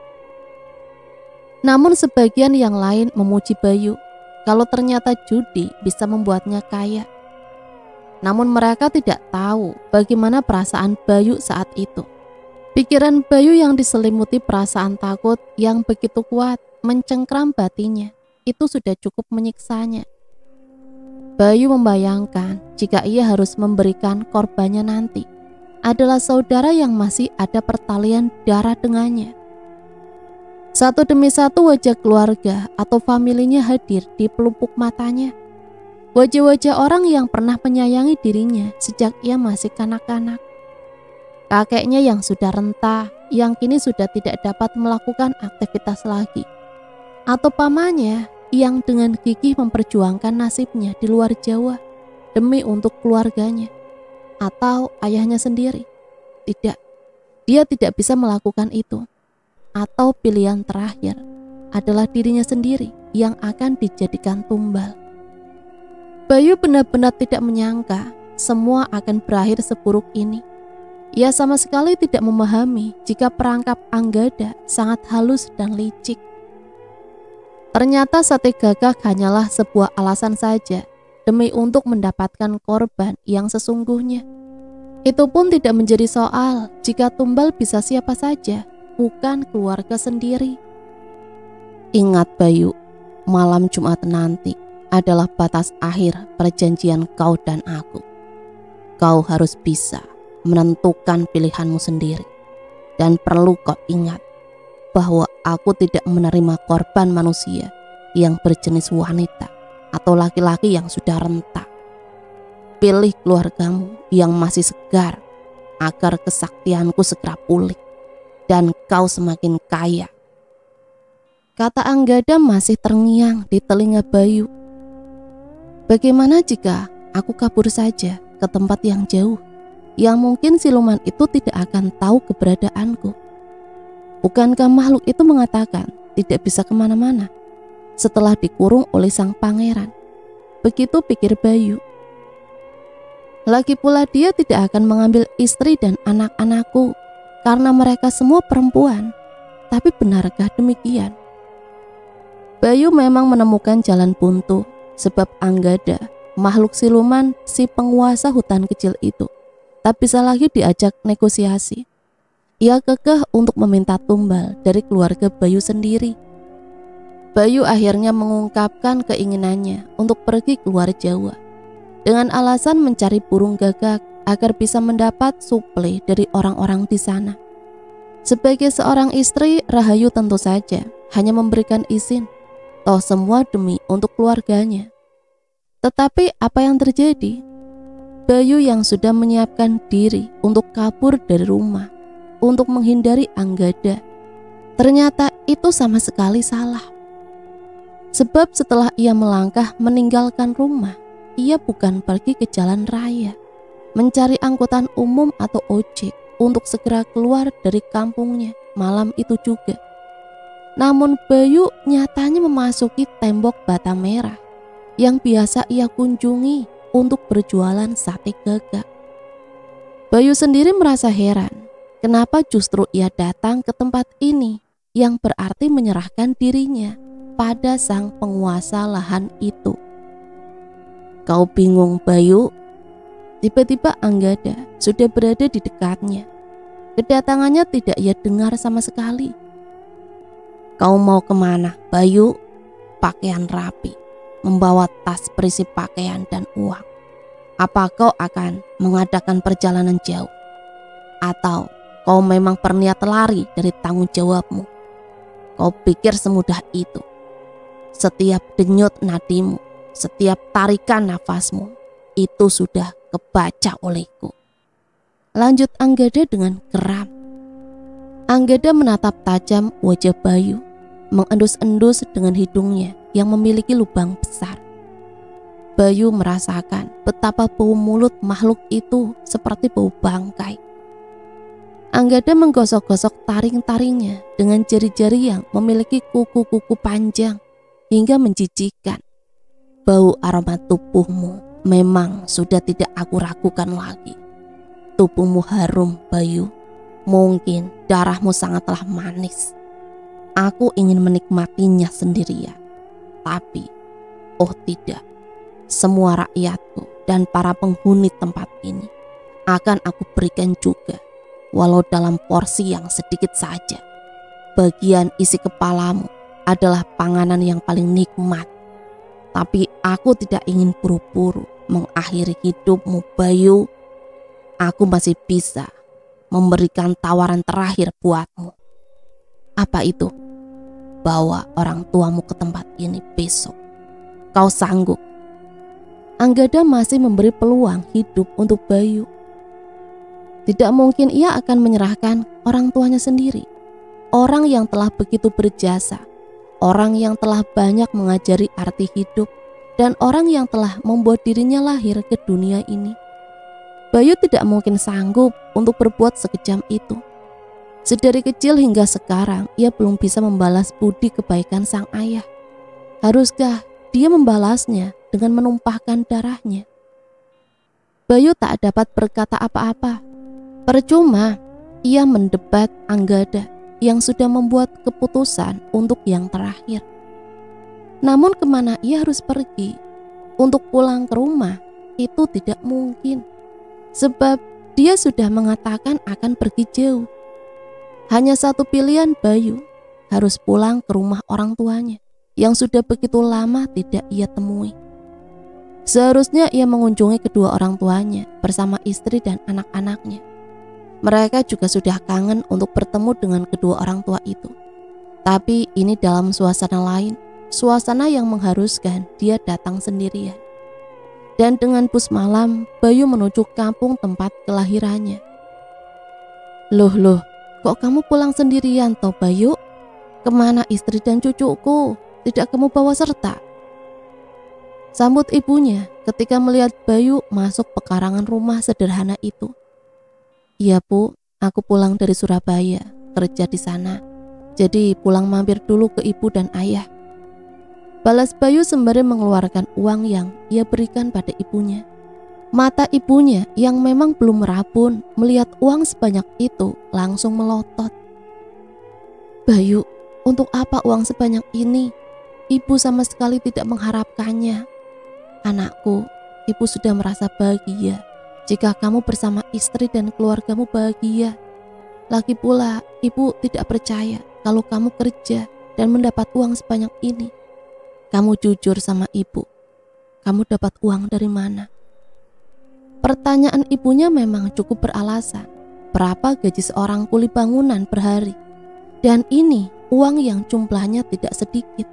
Namun sebagian yang lain memuji Bayu kalau ternyata judi bisa membuatnya kaya. Namun mereka tidak tahu bagaimana perasaan Bayu saat itu. Pikiran Bayu yang diselimuti perasaan takut yang begitu kuat mencengkram batinnya, itu sudah cukup menyiksanya. Bayu membayangkan jika ia harus memberikan korbannya nanti adalah saudara yang masih ada pertalian darah dengannya. Satu demi satu wajah keluarga atau familinya hadir di pelupuk matanya. Wajah-wajah orang yang pernah menyayangi dirinya sejak ia masih kanak-kanak. Kakeknya yang sudah renta, yang kini sudah tidak dapat melakukan aktivitas lagi. Atau pamannya yang dengan gigih memperjuangkan nasibnya di luar Jawa demi untuk keluarganya. Atau ayahnya sendiri. Tidak, dia tidak bisa melakukan itu. Atau pilihan terakhir adalah dirinya sendiri yang akan dijadikan tumbal. Bayu benar-benar tidak menyangka semua akan berakhir seburuk ini. Ia sama sekali tidak memahami jika perangkap Anggada sangat halus dan licik. Ternyata sate gagak hanyalah sebuah alasan saja demi untuk mendapatkan korban yang sesungguhnya. Itu pun tidak menjadi soal jika tumbal bisa siapa saja, bukan keluarga sendiri. Ingat Bayu, malam Jumat nanti adalah batas akhir perjanjian kau dan aku. Kau harus bisa menentukan pilihanmu sendiri. Dan perlu kau ingat bahwa aku tidak menerima korban manusia yang berjenis wanita atau laki-laki yang sudah renta. Pilih keluargamu yang masih segar agar kesaktianku segera pulih dan kau semakin kaya. Kata Anggada masih terngiang di telinga Bayu. Bagaimana jika aku kabur saja ke tempat yang jauh, yang mungkin siluman itu tidak akan tahu keberadaanku? Bukankah makhluk itu mengatakan tidak bisa kemana-mana setelah dikurung oleh sang pangeran? Begitu pikir Bayu. Lagi pula dia tidak akan mengambil istri dan anak-anakku karena mereka semua perempuan. Tapi benarkah demikian? Bayu memang menemukan jalan buntu sebab Anggada, makhluk siluman si penguasa hutan kecil itu, tak bisa lagi diajak negosiasi. Ia kekeh untuk meminta tumbal dari keluarga Bayu sendiri. Bayu akhirnya mengungkapkan keinginannya untuk pergi keluar Jawa dengan alasan mencari burung gagak agar bisa mendapat suplai dari orang-orang di sana. Sebagai seorang istri, Rahayu tentu saja hanya memberikan izin, toh semua demi untuk keluarganya. Tetapi apa yang terjadi? Bayu yang sudah menyiapkan diri untuk kabur dari rumah, untuk menghindari Anggada, ternyata itu sama sekali salah. Sebab setelah ia melangkah meninggalkan rumah, ia bukan pergi ke jalan raya, mencari angkutan umum atau ojek untuk segera keluar dari kampungnya malam itu juga. Namun Bayu nyatanya memasuki tembok bata merah yang biasa ia kunjungi untuk berjualan sate gagak. Bayu sendiri merasa heran, kenapa justru ia datang ke tempat ini yang berarti menyerahkan dirinya pada sang penguasa lahan itu. Kau bingung, Bayu? Tiba-tiba Anggada sudah berada di dekatnya. Kedatangannya tidak ia dengar sama sekali. Kau mau kemana, Bayu? Pakaian rapi, membawa tas berisi pakaian dan uang. Apa kau akan mengadakan perjalanan jauh? Atau kau memang berniat lari dari tanggung jawabmu? Kau pikir semudah itu? Setiap denyut nadimu, setiap tarikan nafasmu, itu sudah kebaca olehku. Lanjut Anggada dengan geram. Anggada menatap tajam wajah Bayu, mengendus-endus dengan hidungnya yang memiliki lubang besar. Bayu merasakan betapa bau mulut makhluk itu seperti bau bangkai. Anggada menggosok-gosok taring-taringnya dengan jari-jari yang memiliki kuku-kuku panjang hingga menjijikkan. Bau aroma tubuhmu memang sudah tidak aku ragukan lagi. Tubuhmu harum, Bayu. Mungkin darahmu sangatlah manis. Aku ingin menikmatinya sendirian. Tapi, oh tidak. Semua rakyatku dan para penghuni tempat ini akan aku berikan juga, walau dalam porsi yang sedikit saja. Bagian isi kepalamu adalah panganan yang paling nikmat. Tapi aku tidak ingin buru-buru mengakhiri hidupmu, Bayu. Aku masih bisa memberikan tawaran terakhir buatmu. Apa itu? Bawa orang tuamu ke tempat ini besok. Kau sanggup? Anggada masih memberi peluang hidup untuk Bayu. Tidak mungkin ia akan menyerahkan orang tuanya sendiri. Orang yang telah begitu berjasa, orang yang telah banyak mengajari arti hidup, dan orang yang telah membuat dirinya lahir ke dunia ini. Bayu tidak mungkin sanggup untuk berbuat sekejam itu. Sedari kecil hingga sekarang, ia belum bisa membalas budi kebaikan sang ayah. Haruskah dia membalasnya dengan menumpahkan darahnya? Bayu tak dapat berkata apa-apa. Percuma ia mendebat Anggada yang sudah membuat keputusan untuk yang terakhir. Namun kemana ia harus pergi? Untuk pulang ke rumah itu tidak mungkin. Sebab dia sudah mengatakan akan pergi jauh. Hanya satu pilihan Bayu, harus pulang ke rumah orang tuanya yang sudah begitu lama tidak ia temui. Seharusnya ia mengunjungi kedua orang tuanya bersama istri dan anak-anaknya. Mereka juga sudah kangen untuk bertemu dengan kedua orang tua itu. Tapi ini dalam suasana lain, suasana yang mengharuskan dia datang sendirian. Dan dengan bus malam, Bayu menuju kampung tempat kelahirannya. Loh, kok kamu pulang sendirian toh Bayu? Kemana istri dan cucuku? Tidak kamu bawa serta? Sambut ibunya ketika melihat Bayu masuk pekarangan rumah sederhana itu. Iya Bu, aku pulang dari Surabaya, kerja di sana. Jadi pulang mampir dulu ke ibu dan ayah. Balas Bayu sembari mengeluarkan uang yang ia berikan pada ibunya. Mata ibunya yang memang belum merabun melihat uang sebanyak itu langsung melotot. Bayu, untuk apa uang sebanyak ini? Ibu sama sekali tidak mengharapkannya. Anakku, ibu sudah merasa bahagia jika kamu bersama istri dan keluargamu bahagia. Lagi pula, ibu tidak percaya kalau kamu kerja dan mendapat uang sebanyak ini. Kamu jujur sama ibu. Kamu dapat uang dari mana? Pertanyaan ibunya memang cukup beralasan. Berapa gaji seorang kuli bangunan per hari? Dan ini uang yang jumlahnya tidak sedikit.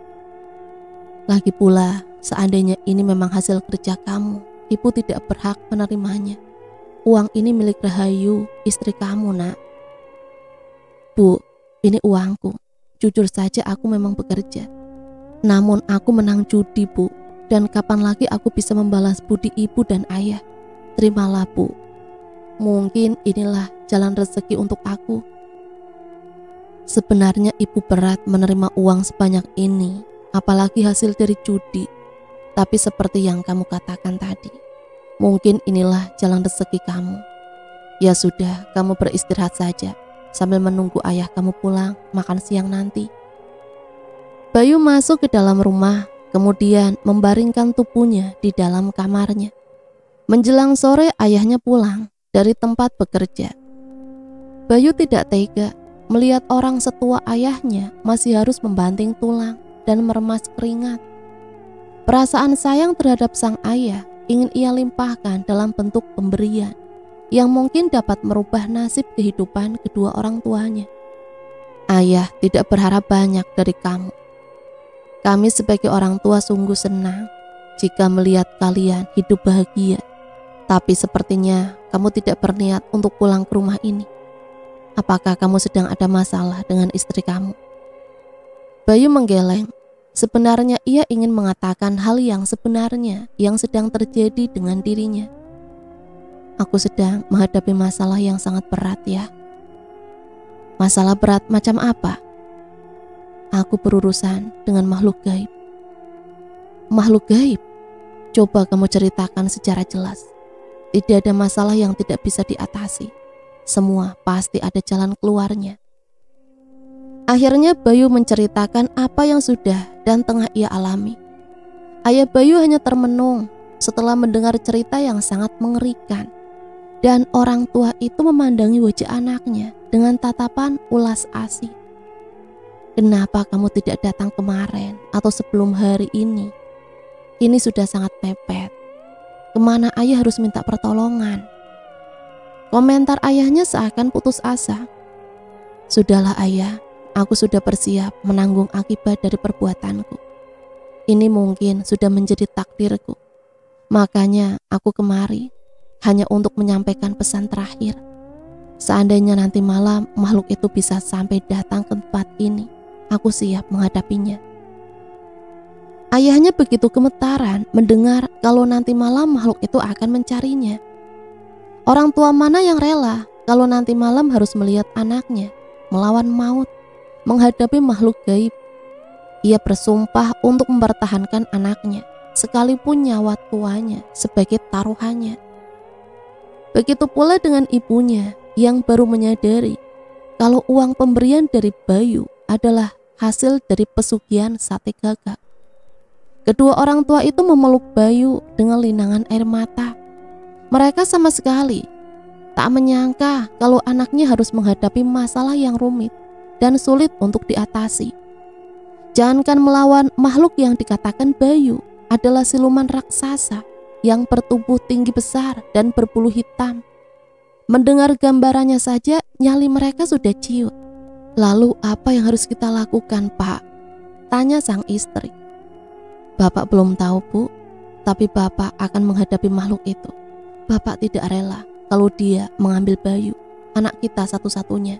Lagi pula, seandainya ini memang hasil kerja kamu, ibu tidak berhak menerimanya. Uang ini milik Rahayu, istri kamu, Nak. Bu, ini uangku. Jujur saja aku memang bekerja. Namun aku menang judi, Bu. Dan kapan lagi aku bisa membalas budi ibu dan ayah? Terimalah, Bu. Mungkin inilah jalan rezeki untuk aku. Sebenarnya ibu berat menerima uang sebanyak ini, apalagi hasil dari judi. Tapi seperti yang kamu katakan tadi, mungkin inilah jalan rezeki kamu. Ya sudah, kamu beristirahat saja sambil menunggu ayah kamu pulang makan siang nanti. Bayu masuk ke dalam rumah, kemudian membaringkan tubuhnya di dalam kamarnya. Menjelang sore ayahnya pulang dari tempat bekerja. Bayu tidak tega melihat orang setua ayahnya masih harus membanting tulang dan meremas keringat. Perasaan sayang terhadap sang ayah ingin ia limpahkan dalam bentuk pemberian yang mungkin dapat merubah nasib kehidupan kedua orang tuanya. Ayah tidak berharap banyak dari kamu. Kami sebagai orang tua sungguh senang jika melihat kalian hidup bahagia. Tapi sepertinya kamu tidak berniat untuk pulang ke rumah ini. Apakah kamu sedang ada masalah dengan istri kamu? Bayu menggeleng. Sebenarnya ia ingin mengatakan hal yang sebenarnya yang sedang terjadi dengan dirinya. Aku sedang menghadapi masalah yang sangat berat ya. Masalah berat macam apa? Aku berurusan dengan makhluk gaib. Makhluk gaib? Coba kamu ceritakan secara jelas. Tidak ada masalah yang tidak bisa diatasi. Semua pasti ada jalan keluarnya. Akhirnya Bayu menceritakan apa yang sudah dan tengah ia alami. Ayah Bayu hanya termenung setelah mendengar cerita yang sangat mengerikan. Dan orang tua itu memandangi wajah anaknya dengan tatapan ulas asih. Kenapa kamu tidak datang kemarin atau sebelum hari ini? Ini sudah sangat mepet. Kemana ayah harus minta pertolongan? Komentar ayahnya seakan putus asa. Sudahlah ayah, aku sudah bersiap menanggung akibat dari perbuatanku. Ini mungkin sudah menjadi takdirku. Makanya aku kemari hanya untuk menyampaikan pesan terakhir. Seandainya nanti malam makhluk itu bisa sampai datang ke tempat ini, aku siap menghadapinya. Ayahnya begitu gemetaran mendengar kalau nanti malam makhluk itu akan mencarinya. Orang tua mana yang rela kalau nanti malam harus melihat anaknya melawan maut, menghadapi makhluk gaib. Ia bersumpah untuk mempertahankan anaknya, sekalipun nyawa tuanya sebagai taruhannya. Begitu pula dengan ibunya yang baru menyadari kalau uang pemberian dari Bayu adalah hasil dari pesugihan sate gagak. Kedua orang tua itu memeluk Bayu dengan linangan air mata. Mereka sama sekali tak menyangka kalau anaknya harus menghadapi masalah yang rumit dan sulit untuk diatasi. Jangankan melawan makhluk yang dikatakan Bayu adalah siluman raksasa yang bertubuh tinggi besar dan berbulu hitam. Mendengar gambarannya saja nyali mereka sudah ciut. Lalu apa yang harus kita lakukan, Pak? Tanya sang istri. Bapak belum tahu, Bu, tapi Bapak akan menghadapi makhluk itu. Bapak tidak rela kalau dia mengambil Bayu, anak kita satu-satunya.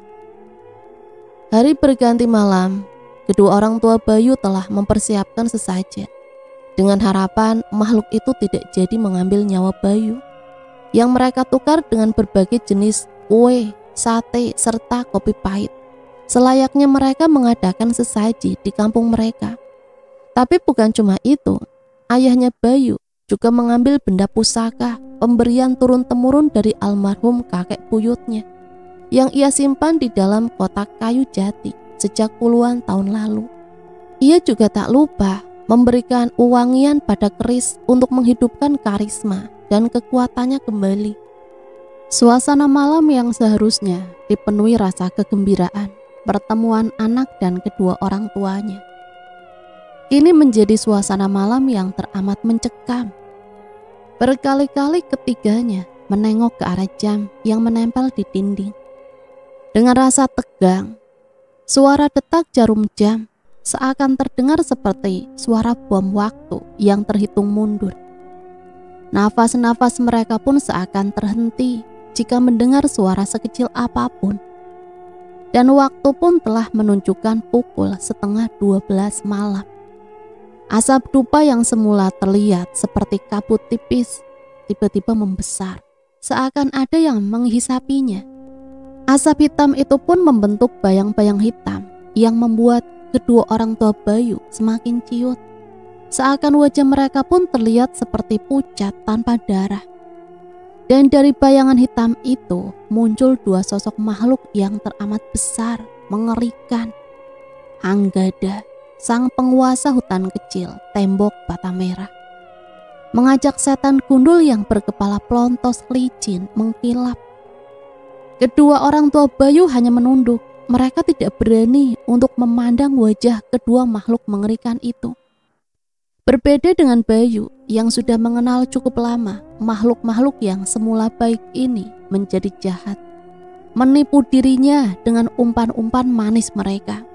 Hari berganti malam, kedua orang tua Bayu telah mempersiapkan sesajen dengan harapan makhluk itu tidak jadi mengambil nyawa Bayu, yang mereka tukar dengan berbagai jenis kue, sate, serta kopi pahit. Selayaknya mereka mengadakan sesaji di kampung mereka. Tapi bukan cuma itu, ayahnya Bayu juga mengambil benda pusaka pemberian turun-temurun dari almarhum kakek buyutnya yang ia simpan di dalam kotak kayu jati sejak puluhan tahun lalu. Ia juga tak lupa memberikan uwangian pada keris untuk menghidupkan karisma dan kekuatannya kembali. Suasana malam yang seharusnya dipenuhi rasa kegembiraan pertemuan anak dan kedua orang tuanya kini menjadi suasana malam yang teramat mencekam. Berkali-kali ketiganya menengok ke arah jam yang menempel di dinding. Dengan rasa tegang, suara detak jarum jam seakan terdengar seperti suara bom waktu yang terhitung mundur. Nafas-nafas mereka pun seakan terhenti jika mendengar suara sekecil apapun. Dan waktu pun telah menunjukkan pukul 11:30 malam. Asap dupa yang semula terlihat seperti kabut tipis tiba-tiba membesar, seakan ada yang menghisapinya. Asap hitam itu pun membentuk bayang-bayang hitam yang membuat kedua orang tua Bayu semakin ciut. Seakan wajah mereka pun terlihat seperti pucat tanpa darah. Dan dari bayangan hitam itu muncul dua sosok makhluk yang teramat besar, mengerikan. Hanggada, sang penguasa hutan kecil tembok bata merah, mengajak setan gundul yang berkepala pelontos licin mengkilap. Kedua orang tua Bayu hanya menunduk. Mereka tidak berani untuk memandang wajah kedua makhluk mengerikan itu. Berbeda dengan Bayu yang sudah mengenal cukup lama makhluk-makhluk yang semula baik ini menjadi jahat, menipu dirinya dengan umpan-umpan manis mereka.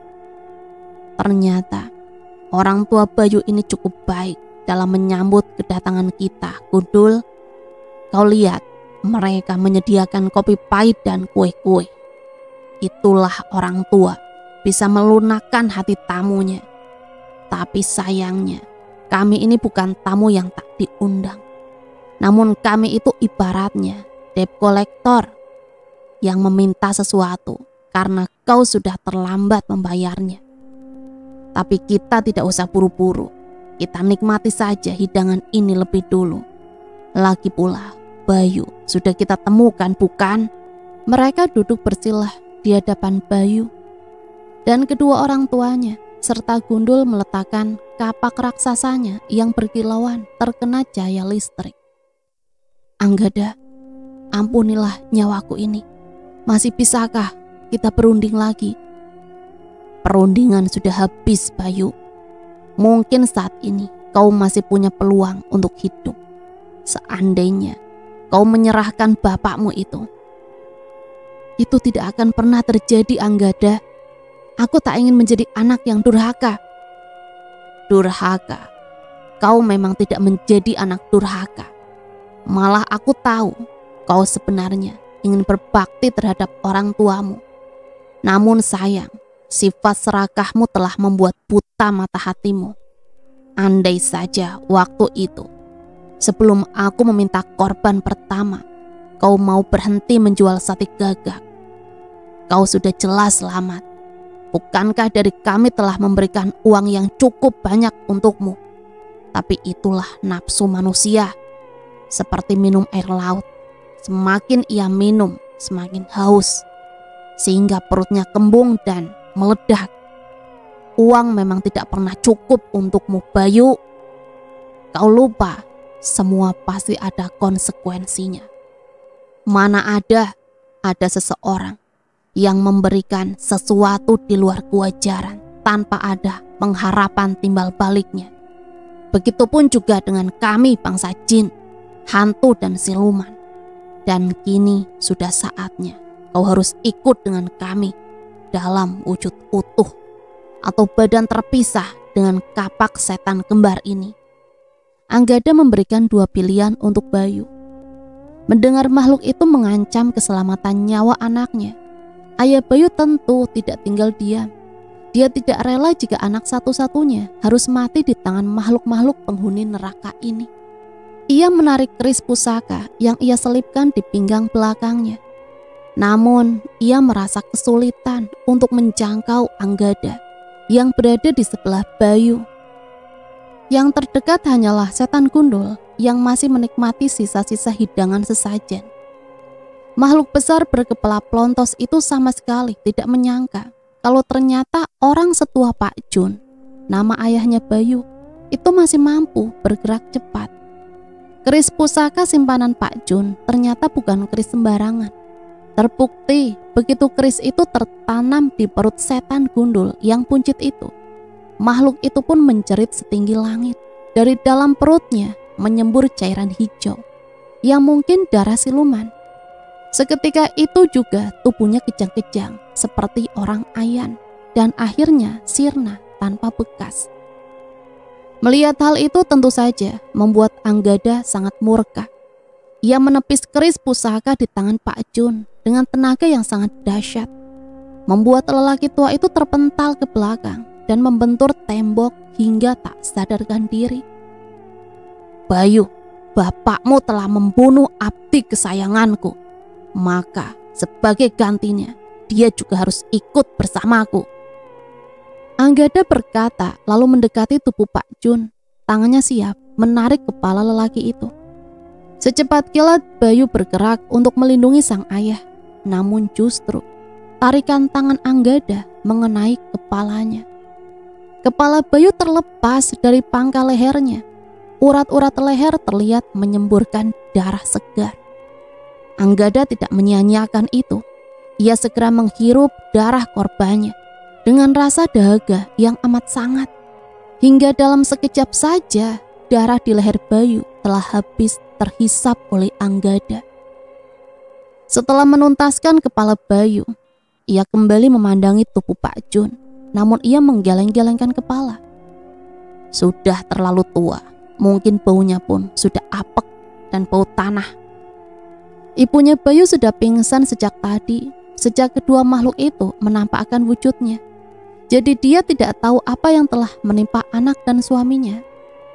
Ternyata orang tua Bayu ini cukup baik dalam menyambut kedatangan kita, Gundul. Kau lihat, mereka menyediakan kopi pahit dan kue-kue. Itulah orang tua bisa melunakkan hati tamunya. Tapi sayangnya, kami ini bukan tamu yang tak diundang. Namun kami itu ibaratnya debt collector yang meminta sesuatu karena kau sudah terlambat membayarnya. Tapi kita tidak usah buru-buru. Kita nikmati saja hidangan ini lebih dulu. Lagi pula, Bayu sudah kita temukan, bukan? Mereka duduk bersilah di hadapan Bayu dan kedua orang tuanya, serta Gundul meletakkan kapak raksasanya yang berkilauan terkena cahaya listrik. Anggada, ampunilah nyawaku ini. Masih bisakah kita berunding lagi? Perundingan sudah habis, Bayu. Mungkin saat ini kau masih punya peluang untuk hidup. Seandainya kau menyerahkan bapakmu itu tidak akan pernah terjadi, Anggada. Aku tak ingin menjadi anak yang durhaka. Durhaka? Kau memang tidak menjadi anak durhaka. Malah aku tahu kau sebenarnya ingin berbakti terhadap orang tuamu. Namun sayang, sifat serakahmu telah membuat buta mata hatimu. Andai saja waktu itu, sebelum aku meminta korban pertama, kau mau berhenti menjual sate gagak, kau sudah jelas selamat. Bukankah dari kami telah memberikan uang yang cukup banyak untukmu? Tapi itulah nafsu manusia. Seperti minum air laut. Semakin ia minum, semakin haus. Sehingga perutnya kembung dan meledak. Uang memang tidak pernah cukup untukmu, Bayu. Kau lupa, semua pasti ada konsekuensinya. Mana ada seseorang yang memberikan sesuatu di luar kewajaran tanpa ada pengharapan timbal baliknya. Begitupun juga dengan kami bangsa jin, hantu dan siluman. Dan kini sudah saatnya kau harus ikut dengan kami dalam wujud utuh atau badan terpisah dengan kapak setan kembar ini. Anggada memberikan dua pilihan untuk Bayu. Mendengar makhluk itu mengancam keselamatan nyawa anaknya, ayah Bayu tentu tidak tinggal diam. Dia tidak rela jika anak satu-satunya harus mati di tangan makhluk-makhluk penghuni neraka ini. Ia menarik keris pusaka yang ia selipkan di pinggang belakangnya. Namun, ia merasa kesulitan untuk menjangkau Anggada yang berada di sebelah Bayu. Yang terdekat hanyalah setan Gundul yang masih menikmati sisa-sisa hidangan sesajen. Makhluk besar berkepala plontos itu sama sekali tidak menyangka kalau ternyata orang setua Pak Jun, nama ayahnya Bayu, itu masih mampu bergerak cepat. Keris pusaka simpanan Pak Jun ternyata bukan keris sembarangan. Terbukti begitu keris itu tertanam di perut setan Gundul yang puncit itu, makhluk itu pun menjerit setinggi langit. Dari dalam perutnya menyembur cairan hijau yang mungkin darah siluman. Seketika itu juga tubuhnya kejang-kejang seperti orang ayan dan akhirnya sirna tanpa bekas. Melihat hal itu tentu saja membuat Anggada sangat murka. Ia menepis keris pusaka di tangan Pak Jun dengan tenaga yang sangat dahsyat, membuat lelaki tua itu terpental ke belakang dan membentur tembok hingga tak sadarkan diri. Bayu, bapakmu telah membunuh abdi kesayanganku. Maka sebagai gantinya dia juga harus ikut bersamaku. Anggada berkata lalu mendekati tubuh Pak Jun. Tangannya siap menarik kepala lelaki itu. Secepat kilat Bayu bergerak untuk melindungi sang ayah. Namun justru tarikan tangan Anggada mengenai kepalanya. Kepala Bayu terlepas dari pangkal lehernya. Urat-urat leher terlihat menyemburkan darah segar. Anggada tidak menyia-nyiakan itu. Ia segera menghirup darah korbannya dengan rasa dahaga yang amat sangat. Hingga dalam sekejap saja, darah di leher Bayu telah habis terhisap oleh Anggada. Setelah menuntaskan kepala Bayu, ia kembali memandangi tubuh Pak Jun, namun ia menggeleng-gelengkan kepala. Sudah terlalu tua, mungkin baunya pun sudah apek dan bau tanah. Ibunya Bayu sudah pingsan sejak tadi, sejak kedua makhluk itu menampakkan wujudnya. Jadi dia tidak tahu apa yang telah menimpa anak dan suaminya.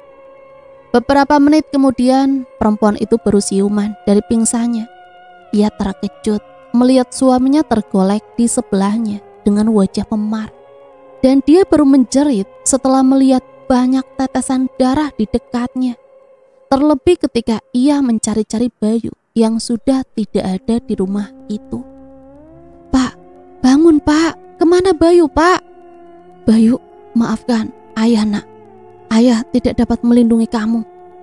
Beberapa menit kemudian, perempuan itu baru siuman dari pingsannya. Ia terkejut melihat suaminya tergolek di sebelahnya dengan wajah memar. Dan dia baru menjerit setelah melihat banyak tetesan darah di dekatnya. Terlebih ketika ia mencari-cari Bayu yang sudah tidak ada di rumah itu. "Pak, bangun Pak, kemana Bayu Pak?" "Bayu, maafkan ayah nak, ayah tidak dapat melindungi kamu."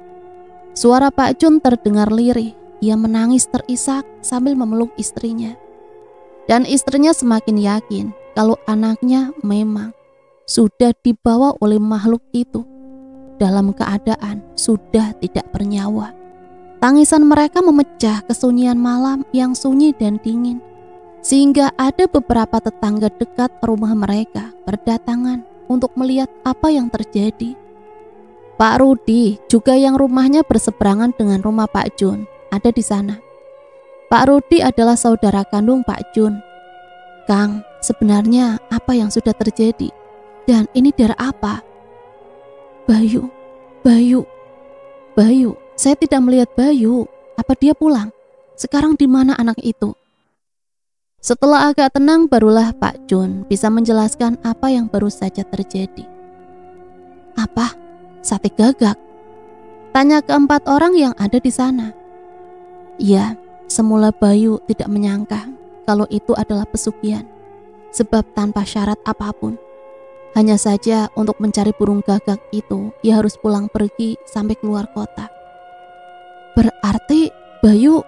Suara Pak Jun terdengar lirih. Ia menangis terisak sambil memeluk istrinya. Dan istrinya semakin yakin kalau anaknya memang sudah dibawa oleh makhluk itu dalam keadaan sudah tidak bernyawa. Tangisan mereka memecah kesunyian malam yang sunyi dan dingin, sehingga ada beberapa tetangga dekat rumah mereka berdatangan untuk melihat apa yang terjadi. Pak Rudi, juga yang rumahnya berseberangan dengan rumah Pak Jun, ada di sana. Pak Rudi adalah saudara kandung Pak Jun. "Kang, sebenarnya apa yang sudah terjadi? Dan ini darah apa?" "Bayu, Bayu, Bayu, saya tidak melihat Bayu. Apa dia pulang? Sekarang di mana anak itu?" Setelah agak tenang, barulah Pak Jun bisa menjelaskan apa yang baru saja terjadi. "Apa? Sate gagak?" tanya keempat orang yang ada di sana. Ya, semula Bayu tidak menyangka kalau itu adalah pesugihan, sebab tanpa syarat apapun. Hanya saja untuk mencari burung gagak itu, ia harus pulang pergi sampai keluar kota. Berarti Bayu...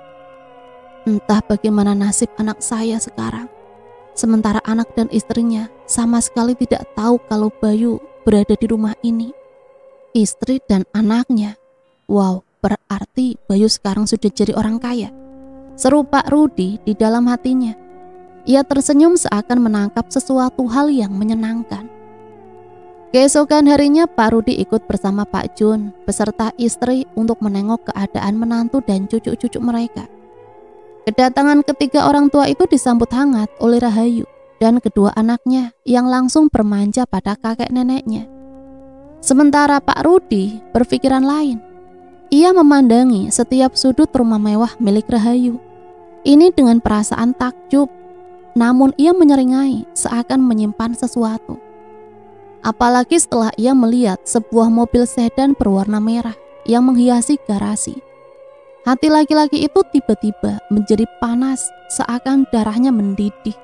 Entah bagaimana nasib anak saya sekarang. Sementara anak dan istrinya sama sekali tidak tahu kalau Bayu berada di rumah ini. Istri dan anaknya. Wow, berarti Bayu sekarang sudah jadi orang kaya. Seru Pak Rudi di dalam hatinya. Ia tersenyum seakan menangkap sesuatu hal yang menyenangkan. Keesokan harinya Pak Rudi ikut bersama Pak Jun beserta istri untuk menengok keadaan menantu dan cucu-cucu mereka. Kedatangan ketiga orang tua itu disambut hangat oleh Rahayu dan kedua anaknya yang langsung bermanja pada kakek neneknya. Sementara Pak Rudi berpikiran lain. Ia memandangi setiap sudut rumah mewah milik Rahayu. Ini dengan perasaan takjub, namun ia menyeringai seakan menyimpan sesuatu. Apalagi setelah ia melihat sebuah mobil sedan berwarna merah yang menghiasi garasi. Hati laki-laki itu tiba-tiba menjadi panas seakan darahnya mendidih.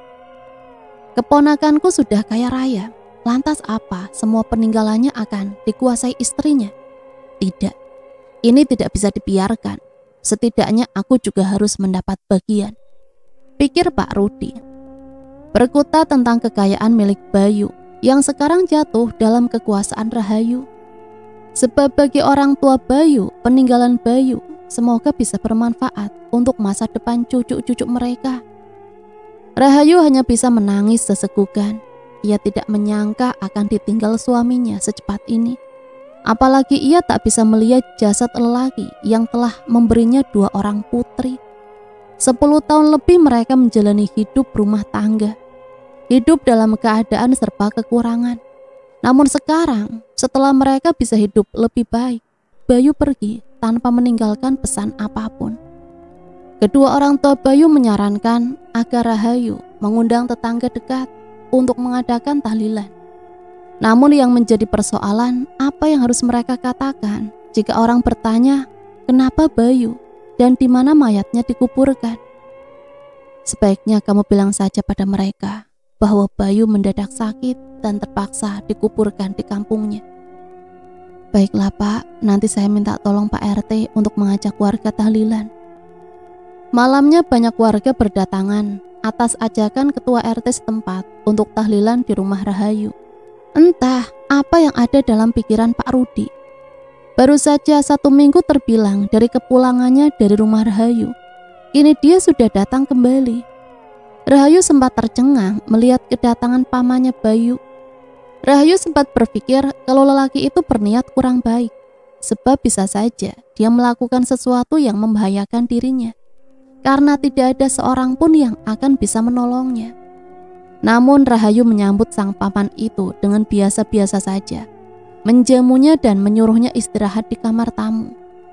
Keponakanku sudah kaya raya, lantas apa semua peninggalannya akan dikuasai istrinya? Tidak, ini tidak bisa dibiarkan. Setidaknya aku juga harus mendapat bagian, pikir Pak Rudi. Berkutat tentang kekayaan milik Bayu yang sekarang jatuh dalam kekuasaan Rahayu. Sebab bagi orang tua Bayu, peninggalan Bayu semoga bisa bermanfaat untuk masa depan cucu-cucu mereka. Rahayu hanya bisa menangis sesegukan. Ia tidak menyangka akan ditinggal suaminya secepat ini. Apalagi ia tak bisa melihat jasad lelaki yang telah memberinya 2 orang putri. 10 tahun lebih mereka menjalani hidup rumah tangga. Hidup dalam keadaan serba kekurangan. Namun sekarang, setelah mereka bisa hidup lebih baik, Bayu pergi tanpa meninggalkan pesan apapun. Kedua orang tua Bayu menyarankan agar Rahayu mengundang tetangga dekat untuk mengadakan tahlilan. Namun yang menjadi persoalan, apa yang harus mereka katakan jika orang bertanya kenapa Bayu dan di mana mayatnya dikuburkan? Sebaiknya kamu bilang saja pada mereka bahwa Bayu mendadak sakit dan terpaksa dikuburkan di kampungnya. Baiklah Pak, nanti saya minta tolong Pak RT untuk mengajak warga tahlilan. Malamnya banyak warga berdatangan atas ajakan ketua RT setempat untuk tahlilan di rumah Rahayu. Entah apa yang ada dalam pikiran Pak Rudi. Baru saja 1 minggu terbilang dari kepulangannya dari rumah Rahayu. Kini dia sudah datang kembali. Rahayu sempat tercengang melihat kedatangan pamannya Bayu. Rahayu sempat berpikir kalau lelaki itu berniat kurang baik, sebab bisa saja dia melakukan sesuatu yang membahayakan dirinya, karena tidak ada seorang pun yang akan bisa menolongnya. Namun Rahayu menyambut sang paman itu dengan biasa-biasa saja, menjamunya dan menyuruhnya istirahat di kamar tamu.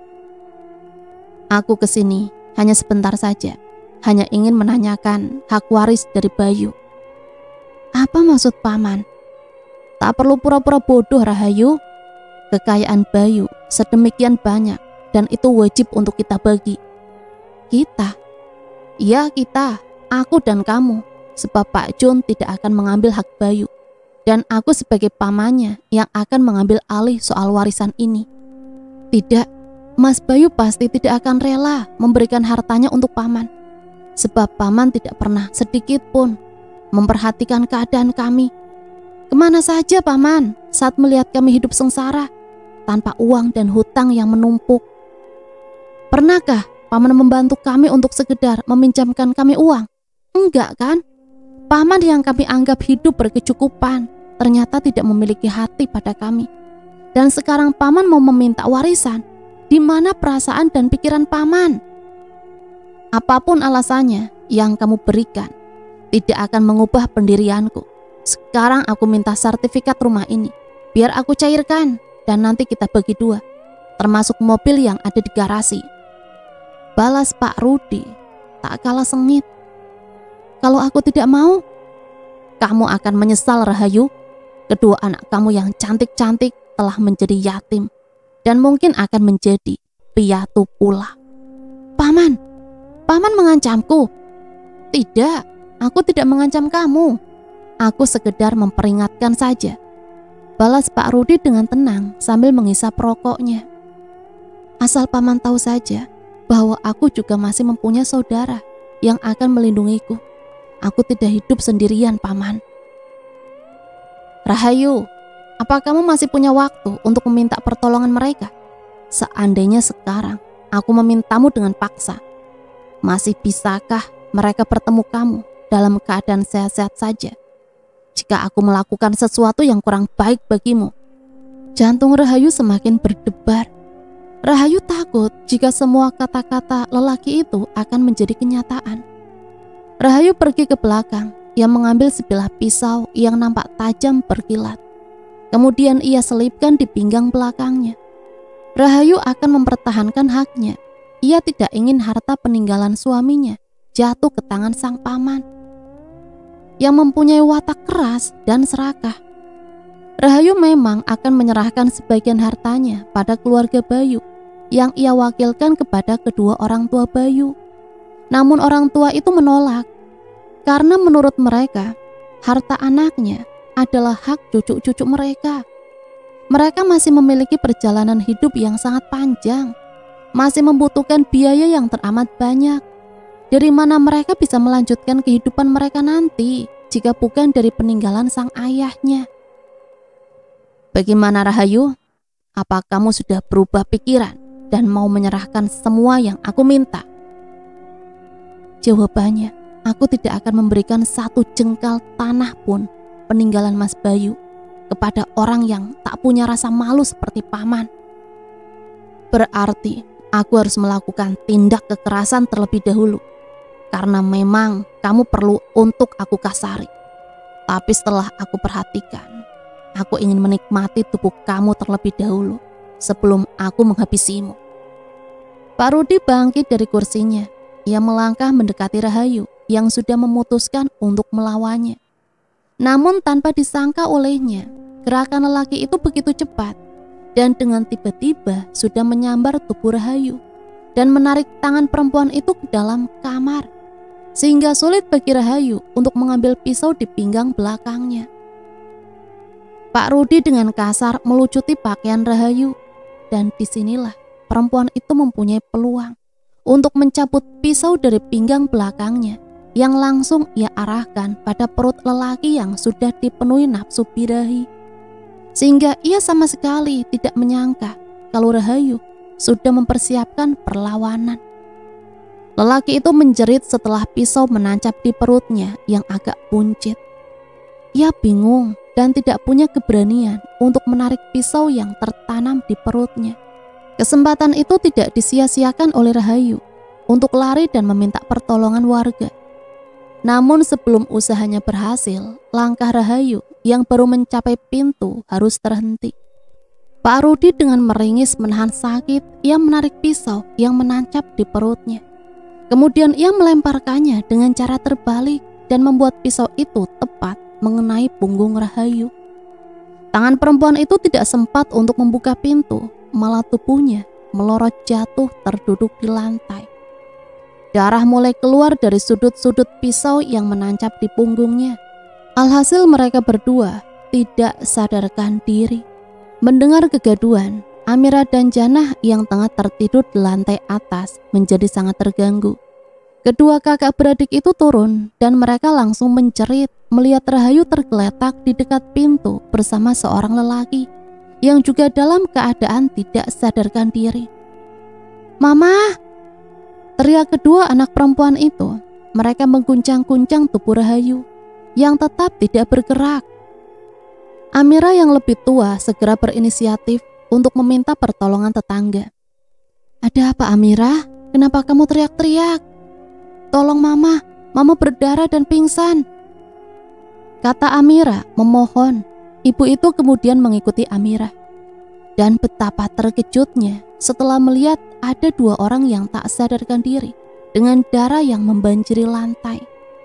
Aku kesini hanya sebentar saja, hanya ingin menanyakan hak waris dari Bayu. Apa maksud paman? Tak perlu pura-pura bodoh Rahayu. Kekayaan Bayu sedemikian banyak dan itu wajib untuk kita bagi. Kita? Ya kita, aku dan kamu. Sebab Pak Jun tidak akan mengambil hak Bayu. Dan aku sebagai pamannya yang akan mengambil alih soal warisan ini. Tidak, Mas Bayu pasti tidak akan rela memberikan hartanya untuk paman. Sebab paman tidak pernah sedikit pun memperhatikan keadaan kami. Kemana saja paman saat melihat kami hidup sengsara, tanpa uang dan hutang yang menumpuk? Pernahkah paman membantu kami untuk sekedar meminjamkan kami uang? Enggak kan? Paman yang kami anggap hidup berkecukupan ternyata tidak memiliki hati pada kami. Dan sekarang paman mau meminta warisan. Di mana perasaan dan pikiran paman? Apapun alasannya yang kamu berikan tidak akan mengubah pendirianku. Sekarang aku minta sertifikat rumah ini, biar aku cairkan dan nanti kita bagi 2, termasuk mobil yang ada di garasi. Balas Pak Rudi tak kalah sengit. Kalau aku tidak mau, kamu akan menyesal Rahayu. Kedua anak kamu yang cantik-cantik telah menjadi yatim dan mungkin akan menjadi piatu pula. Paman mengancamku. Tidak, aku tidak mengancam kamu. Aku sekedar memperingatkan saja. Balas Pak Rudi dengan tenang sambil menghisap rokoknya. Asal paman tahu saja bahwa aku juga masih mempunyai saudara yang akan melindungiku. Aku tidak hidup sendirian, paman. Rahayu, apa kamu masih punya waktu untuk meminta pertolongan mereka? Seandainya sekarang aku memintamu dengan paksa, masih bisakah mereka bertemu kamu dalam keadaan sehat-sehat saja? Jika aku melakukan sesuatu yang kurang baik bagimu? Jantung Rahayu semakin berdebar. Rahayu takut jika semua kata-kata lelaki itu akan menjadi kenyataan. Rahayu pergi ke belakang. Ia mengambil sebilah pisau yang nampak tajam berkilat. Kemudian ia selipkan di pinggang belakangnya. Rahayu akan mempertahankan haknya. Ia tidak ingin harta peninggalan suaminya jatuh ke tangan sang paman yang mempunyai watak keras dan serakah. Rahayu memang akan menyerahkan sebagian hartanya pada keluarga Bayu yang ia wakilkan kepada kedua orang tua Bayu. Namun orang tua itu menolak. Karena menurut mereka, harta anaknya adalah hak cucu-cucu mereka. Mereka masih memiliki perjalanan hidup yang sangat panjang, masih membutuhkan biaya yang teramat banyak. Dari mana mereka bisa melanjutkan kehidupan mereka nanti, jika bukan dari peninggalan sang ayahnya? Bagaimana Rahayu? Apa kamu sudah berubah pikiran dan mau menyerahkan semua yang aku minta? Jawabannya, aku tidak akan memberikan 1 jengkal tanah pun peninggalan Mas Bayu kepada orang yang tak punya rasa malu seperti paman. Berarti aku harus melakukan tindak kekerasan terlebih dahulu, karena memang kamu perlu untuk aku kasari. Tapi setelah aku perhatikan, aku ingin menikmati tubuh kamu terlebih dahulu sebelum aku menghabisimu. Pak Rudi bangkit dari kursinya. Ia melangkah mendekati Rahayu yang sudah memutuskan untuk melawannya. Namun tanpa disangka olehnya, gerakan lelaki itu begitu cepat dan dengan tiba-tiba sudah menyambar tubuh Rahayu dan menarik tangan perempuan itu ke dalam kamar, sehingga sulit bagi Rahayu untuk mengambil pisau di pinggang belakangnya. Pak Rudi dengan kasar melucuti pakaian Rahayu, dan disinilah perempuan itu mempunyai peluang untuk mencabut pisau dari pinggang belakangnya yang langsung ia arahkan pada perut lelaki yang sudah dipenuhi nafsu birahi. sehingga ia sama sekali tidak menyangka kalau Rahayu sudah mempersiapkan perlawanan. Lelaki itu menjerit setelah pisau menancap di perutnya yang agak buncit. Ia bingung dan tidak punya keberanian untuk menarik pisau yang tertanam di perutnya. Kesempatan itu tidak disia-siakan oleh Rahayu untuk lari dan meminta pertolongan warga. Namun sebelum usahanya berhasil, langkah Rahayu yang baru mencapai pintu harus terhenti. Pak Rudi dengan meringis menahan sakit, ia menarik pisau yang menancap di perutnya. Kemudian ia melemparkannya dengan cara terbalik dan membuat pisau itu tepat mengenai punggung Rahayu. Tangan perempuan itu tidak sempat untuk membuka pintu, malah tubuhnya melorot jatuh terduduk di lantai. Darah mulai keluar dari sudut-sudut pisau yang menancap di punggungnya. Alhasil mereka berdua tidak sadarkan diri. Mendengar kegaduhan, Amira dan Janah yang tengah tertidur di lantai atas menjadi sangat terganggu. Kedua kakak beradik itu turun dan mereka langsung menjerit melihat Rahayu tergeletak di dekat pintu bersama seorang lelaki yang juga dalam keadaan tidak sadarkan diri. "Mama!" teriak kedua anak perempuan itu. Mereka mengguncang-guncang tubuh Rahayu yang tetap tidak bergerak. Amira yang lebih tua segera berinisiatif untuk meminta pertolongan tetangga. "Ada apa, Amira? Kenapa kamu teriak-teriak? Tolong mama berdarah dan pingsan," kata Amira memohon. Ibu itu kemudian mengikuti Amira. Dan betapa terkejutnya setelah melihat ada dua orang yang tak sadarkan diri dengan darah yang membanjiri lantai.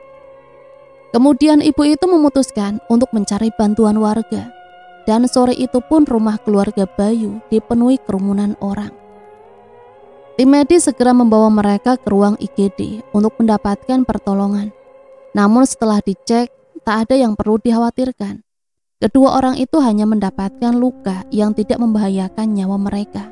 Kemudian ibu itu memutuskan untuk mencari bantuan warga. Dan sore itu pun rumah keluarga Bayu dipenuhi kerumunan orang. Tim medis segera membawa mereka ke ruang IGD untuk mendapatkan pertolongan. Namun setelah dicek, tak ada yang perlu dikhawatirkan. Kedua orang itu hanya mendapatkan luka yang tidak membahayakan nyawa mereka.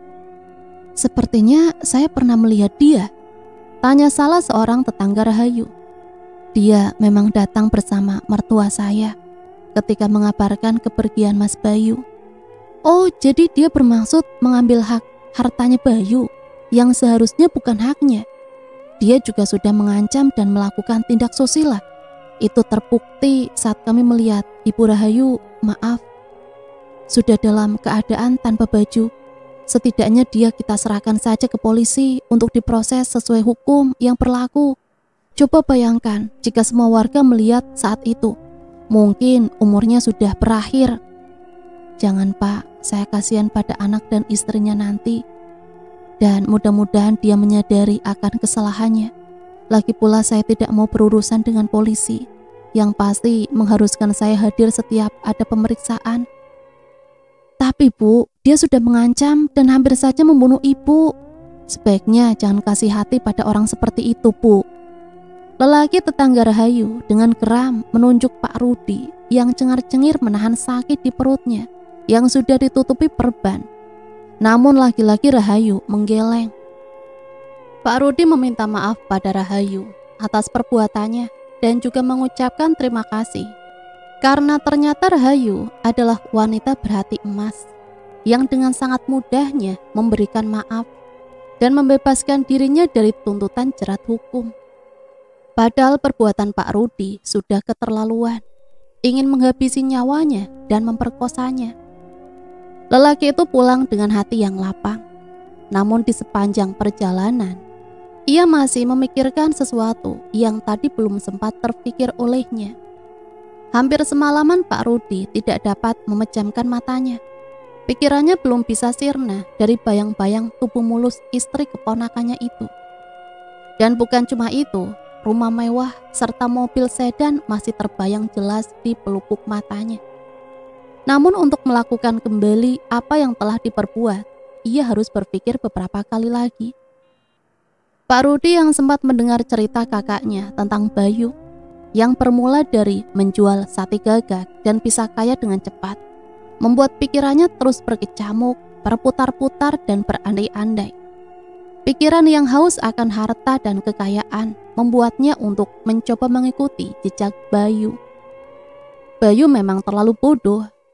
"Sepertinya saya pernah melihat dia," tanya salah seorang tetangga Rahayu. "Dia memang datang bersama mertua saya ketika mengabarkan kepergian Mas Bayu." "Oh, jadi dia bermaksud mengambil hak hartanya Bayu yang seharusnya bukan haknya. Dia juga sudah mengancam dan melakukan tindak susila. Itu terbukti saat kami melihat Ibu Rahayu, maaf, sudah dalam keadaan tanpa baju. Setidaknya dia kita serahkan saja ke polisi untuk diproses sesuai hukum yang berlaku. Coba bayangkan jika semua warga melihat saat itu. Mungkin umurnya sudah berakhir." "Jangan Pak, saya kasihan pada anak dan istrinya nanti. Dan mudah-mudahan dia menyadari akan kesalahannya. Lagi pula saya tidak mau berurusan dengan polisi yang pasti mengharuskan saya hadir setiap ada pemeriksaan." "Tapi Bu, dia sudah mengancam dan hampir saja membunuh Ibu. Sebaiknya jangan kasih hati pada orang seperti itu, Bu." Lelaki tetangga Rahayu dengan geram menunjuk Pak Rudi yang cengar-cengir menahan sakit di perutnya yang sudah ditutupi perban. Namun lagi-lagi Rahayu menggeleng. Pak Rudi meminta maaf pada Rahayu atas perbuatannya dan juga mengucapkan terima kasih karena ternyata Rahayu adalah wanita berhati emas yang dengan sangat mudahnya memberikan maaf dan membebaskan dirinya dari tuntutan jerat hukum. Padahal perbuatan Pak Rudi sudah keterlaluan, ingin menghabisi nyawanya dan memperkosanya. Lelaki itu pulang dengan hati yang lapang. Namun di sepanjang perjalanan, ia masih memikirkan sesuatu yang tadi belum sempat terpikir olehnya. Hampir semalaman Pak Rudi tidak dapat memejamkan matanya. Pikirannya belum bisa sirna dari bayang-bayang tubuh mulus istri keponakannya itu. Dan bukan cuma itu, rumah mewah serta mobil sedan masih terbayang jelas di pelupuk matanya. Namun untuk melakukan kembali apa yang telah diperbuat, ia harus berpikir beberapa kali lagi. Pak Rudi yang sempat mendengar cerita kakaknya tentang Bayu yang bermula dari menjual sate gagak dan pisah kaya dengan cepat, membuat pikirannya terus berkecamuk, berputar-putar dan berandai-andai. Pikiran yang haus akan harta dan kekayaan membuatnya untuk mencoba mengikuti jejak Bayu. Bayu memang terlalu bodoh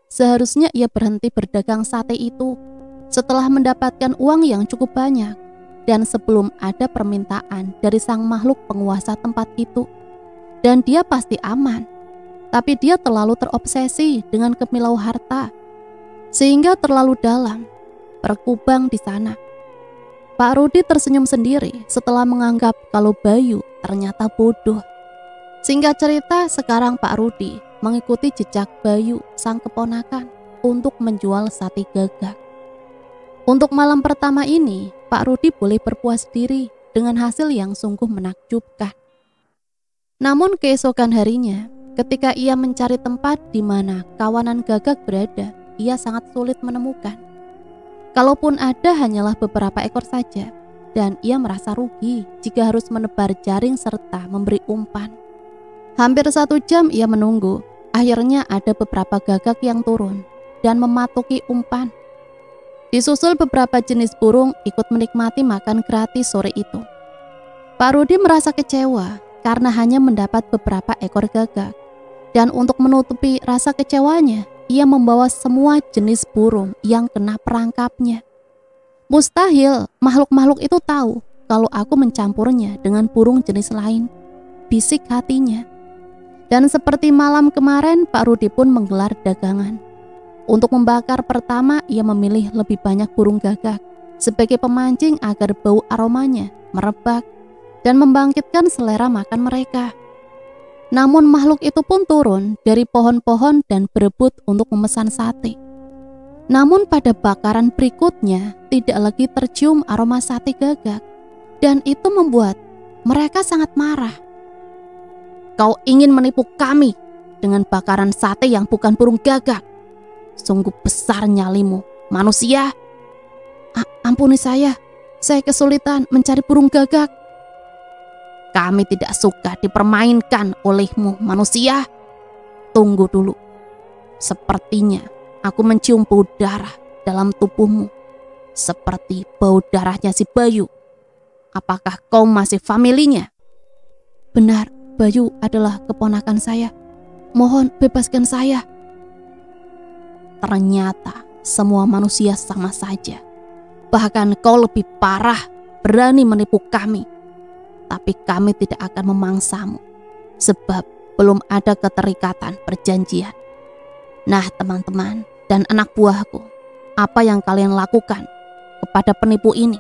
seharusnya ia berhenti berdagang sate itu setelah mendapatkan uang yang cukup banyak dan sebelum ada permintaan dari sang makhluk penguasa tempat itu. Dan dia pasti aman, tapi dia terlalu terobsesi dengan kemilau harta sehingga terlalu dalam berkubang di sana. Pak Rudi tersenyum sendiri setelah menganggap kalau Bayu ternyata bodoh. Singkat cerita, sekarang Pak Rudi mengikuti jejak Bayu, sang keponakan, untuk menjual sate gagak. Untuk malam pertama ini, Pak Rudi boleh berpuas diri dengan hasil yang sungguh menakjubkan. Namun keesokan harinya, ketika ia mencari tempat di mana kawanan gagak berada, ia sangat sulit menemukan. Kalaupun ada hanyalah beberapa ekor saja, dan ia merasa rugi jika harus menebar jaring serta memberi umpan. Hampir 1 jam ia menunggu. Akhirnya ada beberapa gagak yang turun dan mematuki umpan. Disusul beberapa jenis burung ikut menikmati makan gratis sore itu. Pak Rudi merasa kecewa karena hanya mendapat beberapa ekor gagak. Dan untuk menutupi rasa kecewanya, ia membawa semua jenis burung yang kena perangkapnya. Mustahil makhluk-makhluk itu tahu kalau aku mencampurnya dengan burung jenis lain, bisik hatinya. Dan seperti malam kemarin, Pak Rudi pun menggelar dagangan. Untuk membakar pertama, ia memilih lebih banyak burung gagak sebagai pemancing agar bau aromanya merebak dan membangkitkan selera makan mereka. Namun makhluk itu pun turun dari pohon-pohon dan berebut untuk memesan sate. Namun pada bakaran berikutnya tidak lagi tercium aroma sate gagak, dan itu membuat mereka sangat marah. Kau ingin menipu kami dengan bakaran sate yang bukan burung gagak? Sungguh besar nyalimu, manusia. Ampuni saya kesulitan mencari burung gagak. Kami tidak suka dipermainkan olehmu, manusia. Tunggu dulu. Sepertinya aku mencium bau darah dalam tubuhmu, seperti bau darahnya si Bayu. Apakah kau masih familinya? Benar, Bayu adalah keponakan saya. Mohon bebaskan saya. Ternyata semua manusia sama saja. Bahkan kau lebih parah, berani menipu kami. Tapi kami tidak akan memangsamu, sebab belum ada keterikatan perjanjian. Nah teman-teman dan anak buahku, apa yang kalian lakukan kepada penipu ini?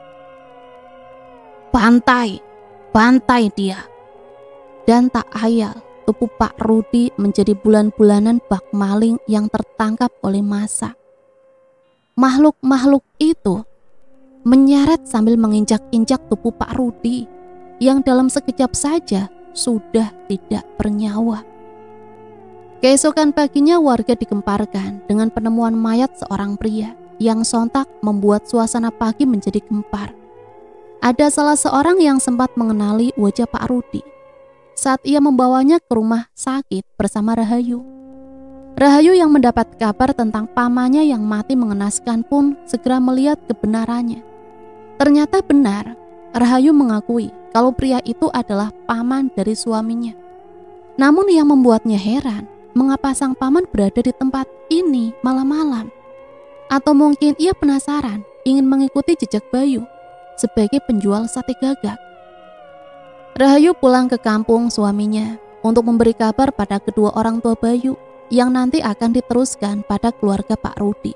Bantai dia. Dan tak ayal, tubuh Pak Rudi menjadi bulan-bulanan bak maling yang tertangkap oleh massa. Makhluk-makhluk itu menyeret sambil menginjak-injak tubuh Pak Rudi yang dalam sekejap saja sudah tidak bernyawa. Keesokan paginya warga digemparkan dengan penemuan mayat seorang pria yang sontak membuat suasana pagi menjadi gempar. Ada salah seorang yang sempat mengenali wajah Pak Rudi saat ia membawanya ke rumah sakit bersama Rahayu. Rahayu yang mendapat kabar tentang pamannya yang mati mengenaskan pun segera melihat kebenarannya. Ternyata benar, Rahayu mengakui kalau pria itu adalah paman dari suaminya. Namun yang membuatnya heran, mengapa sang paman berada di tempat ini malam-malam? Atau mungkin ia penasaran ingin mengikuti jejak Bayu sebagai penjual sate gagak. Rahayu pulang ke kampung suaminya untuk memberi kabar pada kedua orang tua Bayu yang nanti akan diteruskan pada keluarga Pak Rudi.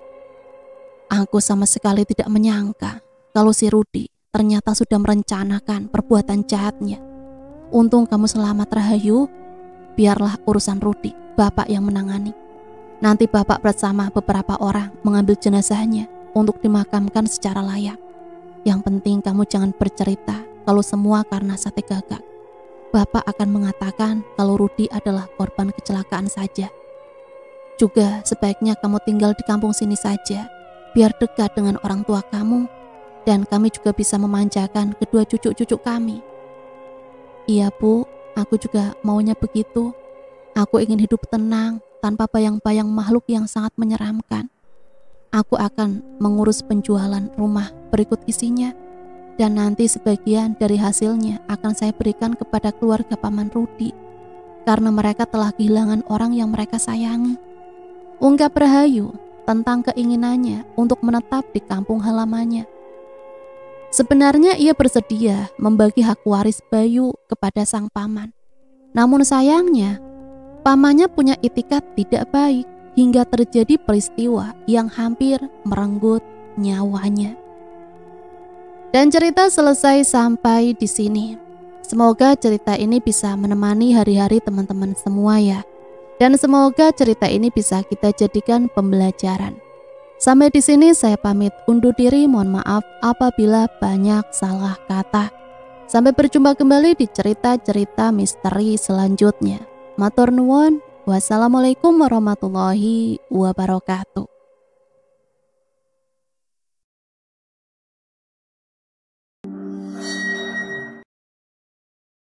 Aku sama sekali tidak menyangka kalau si Rudi ternyata sudah merencanakan perbuatan jahatnya. Untung kamu selamat, Rahayu. Biarlah urusan Rudi Bapak yang menangani. Nanti Bapak bersama beberapa orang mengambil jenazahnya untuk dimakamkan secara layak. Yang penting kamu jangan bercerita kalau semua karena sate gagak. Bapak akan mengatakan kalau Rudi adalah korban kecelakaan saja. Juga sebaiknya kamu tinggal di kampung sini saja, biar dekat dengan orang tua kamu. Dan kami juga bisa memanjakan kedua cucu-cucu kami. Iya Bu, aku juga maunya begitu. Aku ingin hidup tenang, tanpa bayang-bayang makhluk yang sangat menyeramkan. Aku akan mengurus penjualan rumah berikut isinya. Dan nanti sebagian dari hasilnya akan saya berikan kepada keluarga Paman Rudi. Karena mereka telah kehilangan orang yang mereka sayangi. ungkap Rahayu tentang keinginannya untuk menetap di kampung halamannya. Sebenarnya ia bersedia membagi hak waris Bayu kepada sang paman. Namun sayangnya, pamannya punya itikat tidak baik hingga terjadi peristiwa yang hampir merenggut nyawanya. Dan cerita selesai sampai di sini. Semoga cerita ini bisa menemani hari-hari teman-teman semua ya. Dan semoga cerita ini bisa kita jadikan pembelajaran. Sampai di sini saya pamit undur diri, mohon maaf apabila banyak salah kata. Sampai berjumpa kembali di cerita-cerita misteri selanjutnya. Matur nuwun, wassalamualaikum warahmatullahi wabarakatuh.